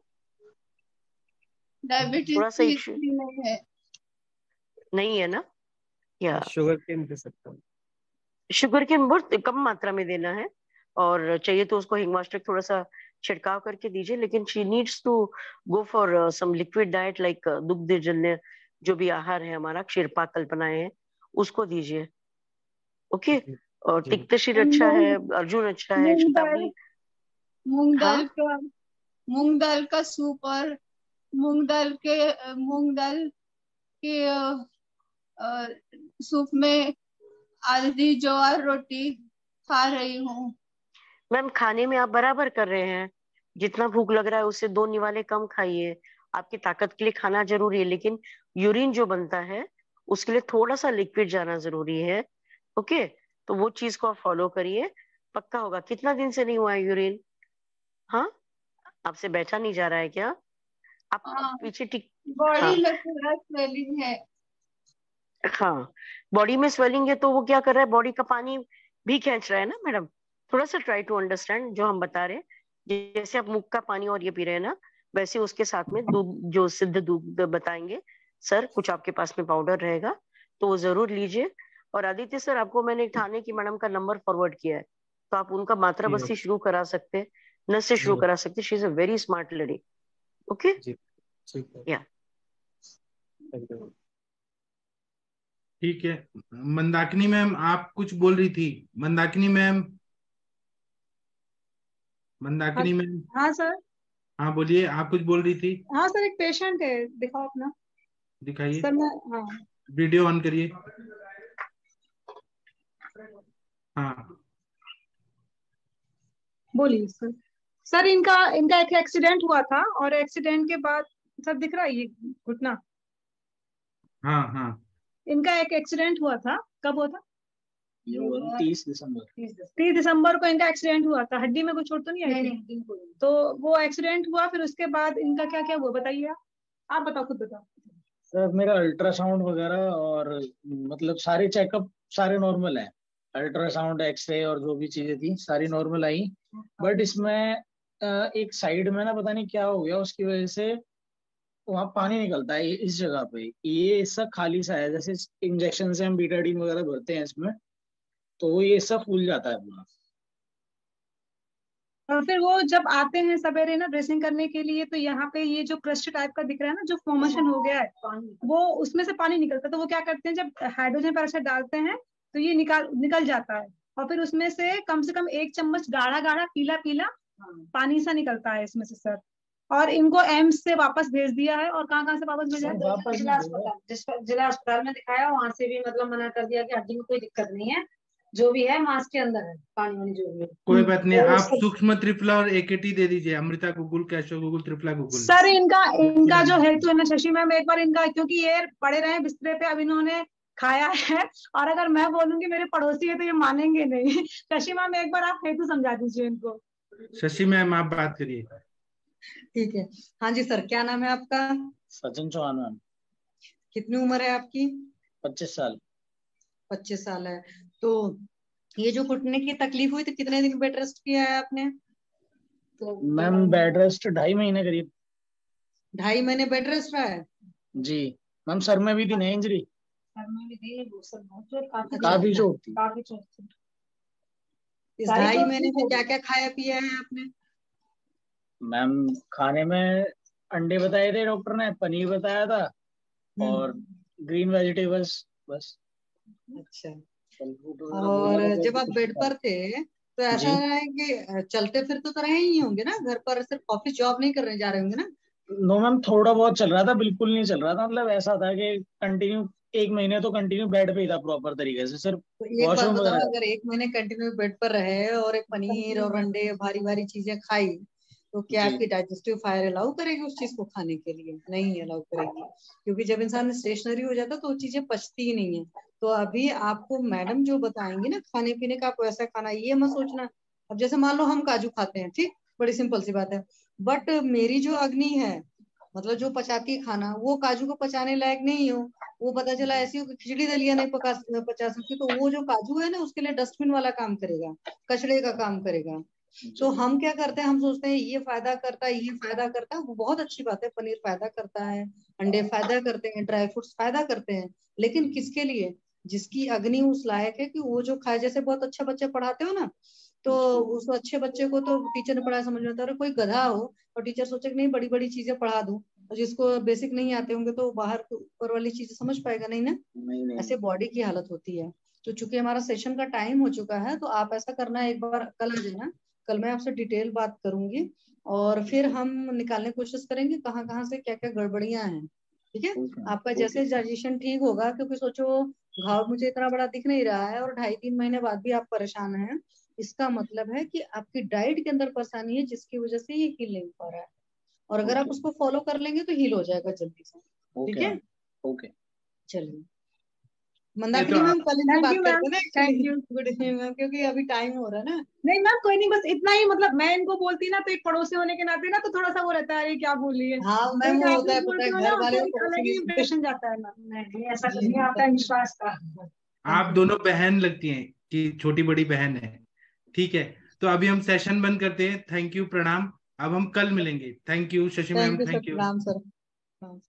डायबिटीज थोड़ा सा की इक्शु हिस्ट्री नहीं है। नहीं है ना? या शुगर केन दे सकता हूँ। शुगर के बहुत कम मात्रा में देना है, और चाहिए तो उसको हिंगमास्टिक थोड़ा सा छिड़काव करके दीजिए। लेकिन she needs to go for some liquid diet, like दुग्धजन्य जो भी आहार है हमारा, क्षीरपा कल्पनाएं हैं, उसको दीजिए। ओके। जी और जी तिक्तशीर अच्छा है, मूंग अर्जुन अच्छा है, मूंग दाल शताब्दी। मूंग हाँ, दाल का मूंग दाल का सूप और मूंग दाल के मूंग दाल के अ, अ, सूप में आधी ज्वार रोटी खा रही हूँ। मैम खाने में आप बराबर कर रहे हैं। जितना भूख लग रहा है उससे दो निवाले कम खाइए। आपकी ताकत के लिए खाना जरूरी है, लेकिन यूरिन जो बनता है उसके लिए थोड़ा सा लिक्विड जाना जरूरी है। ओके, तो वो चीज को आप फॉलो करिए, पक्का होगा। कितना दिन से नहीं हुआ है यूरिन? हाँ, आपसे बैठा नहीं जा रहा है क्या? आप हाँ, पीछे टिक। बॉडी हाँ में थोड़ा स्वेलिंग है। हाँ, बॉडी में स्वेलिंग है तो वो क्या कर रहा है, बॉडी का पानी भी खींच रहा है ना मैडम। थोड़ा सा ट्राई टू अंडरस्टैंड जो हम बता रहे हैं। जैसे आप मुख का पानी और ये पी रहे हैं ना, वैसे उसके साथ में दूध, जो सिद्ध दूध बताएंगे सर, कुछ आपके पास में पाउडर रहेगा तो वो जरूर लीजिए। और आदित्य सर, आपको मैंने थाने की मैडम का नंबर फॉरवर्ड किया है, तो आप उनका मात्रा जी बस्ती शुरू करा सकते हैं, नस से शुरू जी करा सकते हैं। She is a very smart lady. Okay, जी ठीक है। या थैंक यू। ठीक है। मंदाकिनी मैम आप कुछ बोल रही थी। मंदाकिनी मैम, मंदाकिनी मैम, हाँ सर। हाँ बोलिए, आप कुछ बोल रही थी। हाँ सर, एक पेशेंट है, दिखाओ अपना। दिखाइए, सर मैं, हाँ वीडियो ऑन करिए। हाँ बोलिए सर। सर इनका इनका एक एक्सीडेंट हुआ था, और एक्सीडेंट के बाद सर दिख रहा है ये घुटना। हाँ हाँ इनका एक एक्सीडेंट हुआ था, कब हुआ था? तीस दिसंबर। तीस दिसंबर को इनका एक्सीडेंट हुआ था। हड्डी में कोई चोट तो नहीं आई थी? नहीं, तो वो एक्सीडेंट हुआ, फिर उसके बाद इनका क्या क्या हुआ बताइए आप। आप बताओ, खुद बताओ। सर मेरा अल्ट्रासाउंड वगैरह और मतलब सारे चेकअप सारे नॉर्मल है। अल्ट्रासाउंड, एक्सरे और जो भी चीजें थी सारी नॉर्मल आई। बट इसमें अ, एक साइड में ना पता नहीं क्या हो गया, उसकी वजह से वहाँ पानी निकलता है इस जगह पे। ये इसका खाली सा है, जैसे इंजेक्शन से हम बीटाडीन वगैरह भरते हैं इसमें, तो ये सब फूल जाता है पूरा। और फिर वो जब आते हैं सवेरे ना ड्रेसिंग करने के लिए, तो यहाँ पे ये जो क्रस्ट टाइप का दिख रहा है ना, जो फॉर्मेशन हो गया है, वो उसमें से पानी निकलता है। तो वो क्या करते हैं, जब हाइड्रोजन पेरोक्साइड डालते हैं तो ये निकाल निकल जाता है, और फिर उसमें से कम से कम एक चम्मच गाढ़ा गाढ़ा पीला पीला पानी सा निकलता है इसमें से सर। और इनको एम्स से वापस भेज दिया है। और कहाँ कहाँ से वापस भेजा है? जिला अस्पताल, जिस जिला अस्पताल में दिखाया, वहां से भी मतलब मना कर दिया कि हड्डी में कोई दिक्कत नहीं है, जो भी है मास्क के अंदर है, पानी वानी जो भी है। कोई बात नहीं। आप सूक्ष्म त्रिफला और एकेटी दे दीजिए। अमृता गुगुल, कैशो गुगुल, त्रिफला गुगुल। सर इनका इनका जो है तो है ना शशि मैम, एक बार इनका, क्योंकि ये पड़े रहे बिस्तरे पे, अब इन्होंने खाया है, और अगर मैं बोलूंगी मेरे पड़ोसी है तो ये मानेंगे नहीं। शशि मैम एक बार आप हेतु समझा दीजिए इनको। शशि मैम आप बात करिए। ठीक है। हाँ जी सर, क्या नाम है आपका? सचिन चौहान मैम। कितनी उम्र है आपकी? पच्चीस साल। पच्चीस साल है। तो ये जो घुटने की तकलीफ हुई, तो कितने दिन बेड रेस्ट किया है आपने? तो मैम बेड रेस्ट ढाई महीने करीब। ढाई महीने बेड रेस्ट रहा है जी मैम। सर में भी थी ना इंजरी, सर में भी थी, सर बहुत चोट, काफी काफी चोट थी। काफी चोट थी। इस ढाई महीने में क्या क्या खाया पिया है आपने? मैम खाने में अंडे बताए थे डॉक्टर ने, पनीर बताया था, और ग्रीन वेजिटेबल्स बस। अच्छा। और जब आप बेड पर थे तो ऐसा है कि चलते फिरते तो रहे ही होंगे ना घर पर, सिर्फ ऑफिस जॉब नहीं करने जा रहे होंगे ना? नो मैम, थोड़ा बहुत चल रहा था, बिल्कुल नहीं चल रहा था। मतलब ऐसा था कि कंटिन्यू एक महीने तो कंटिन्यू बेड पे ही था प्रॉपर तरीके से, सिर्फ तो एक बात वॉशरूम बताओ, वगैरह। अगर एक महीने कंटिन्यू बेड पर रहे और एक पनीर और अंडे भारी भारी चीजें खाई, तो क्या आपकी डाइजेस्टिव फायर अलाउ करेगी उस चीज को खाने के लिए? नहीं अलाउ करेगी, क्योंकि जब इंसान स्टेशनरी हो जाता है तो वो चीजें पचती ही नहीं है। तो अभी आपको मैडम जो बताएंगी ना खाने पीने का, आपको ऐसा खाना, ये मत सोचना। अब जैसे मान लो हम काजू खाते हैं, ठीक, बड़ी सिंपल सी बात है, बट मेरी जो अग्नि है, मतलब जो पचाती है खाना, वो काजू को पचाने लायक नहीं हो। वो पता चला ऐसी हो कि खिचड़ी दलिया नहीं पका पचा सकती, तो वो जो काजू है ना, उसके लिए डस्टबिन वाला काम करेगा, कचड़े का काम करेगा। तो हम क्या करते हैं, हम सोचते हैं ये फायदा करता है, ये फायदा करता है, वो बहुत अच्छी बात है, पनीर फायदा करता है, अंडे फायदा करते हैं, ड्राई फ्रूट्स फायदा करते हैं, लेकिन किसके लिए? जिसकी अग्नि उस लायक है कि वो जो खाए। जैसे बहुत अच्छा बच्चे पढ़ाते हो ना, तो उस अच्छे बच्चे को तो टीचर ने पढ़ाया समझ में आता है। कोई गधा हो और टीचर सोचे कि नहीं बड़ी बड़ी चीजें पढ़ा दूं, और जिसको बेसिक नहीं आते होंगे तो बाहर ऊपर वाली चीजें समझ पाएगा नहीं ना। नहीं, नहीं। ऐसे बॉडी की हालत होती है। तो चूंकि हमारा सेशन का टाइम हो चुका है, तो आप ऐसा करना, एक बार कल आ जाना, कल मैं आपसे डिटेल बात करूंगी, और फिर हम निकालने की कोशिश करेंगे कहाँ कहाँ से क्या क्या गड़बड़ियां हैं। ठीक है, आपका जैसे डाइजेशन ठीक होगा, क्योंकि सोचो घाव मुझे इतना बड़ा दिख नहीं रहा है और ढाई तीन महीने बाद भी आप परेशान हैं, इसका मतलब है कि आपकी डाइट के अंदर परेशानी है, जिसकी वजह से ये हील नहीं पा रहा है। और अगर आप उसको फॉलो कर लेंगे तो हील हो जाएगा जल्दी से। ठीक है, ओके, चलिए। मंदाकिनी मैम कल इनसे बात करते हैं ना। Thank you, good evening ma'am, क्योंकि अभी टाइम हो रहा है ना। नहीं मैम कोई नहीं, बस इतना ही, मतलब मैं इनको बोलती ना, तो एक पड़ोसी होने के नाते ना, तो थोड़ा सा वो रहता है, ये क्या बोल रही है। हाँ मैम, वो होता है, पता है घर वाले अलग ही इम्प्रेशन जाता है मैम। नहीं ऐसा कुछ नहीं, आपका विश्वास का। आप दोनों बहन लगती हैं कि छोटी बड़ी बहन है। ठीक है, तो अभी हम सेशन बंद करते हैं। थैंक यू, प्रणाम। अब हम कल मिलेंगे। Thank you Shashi ma'am, thank you. प्रणाम सर।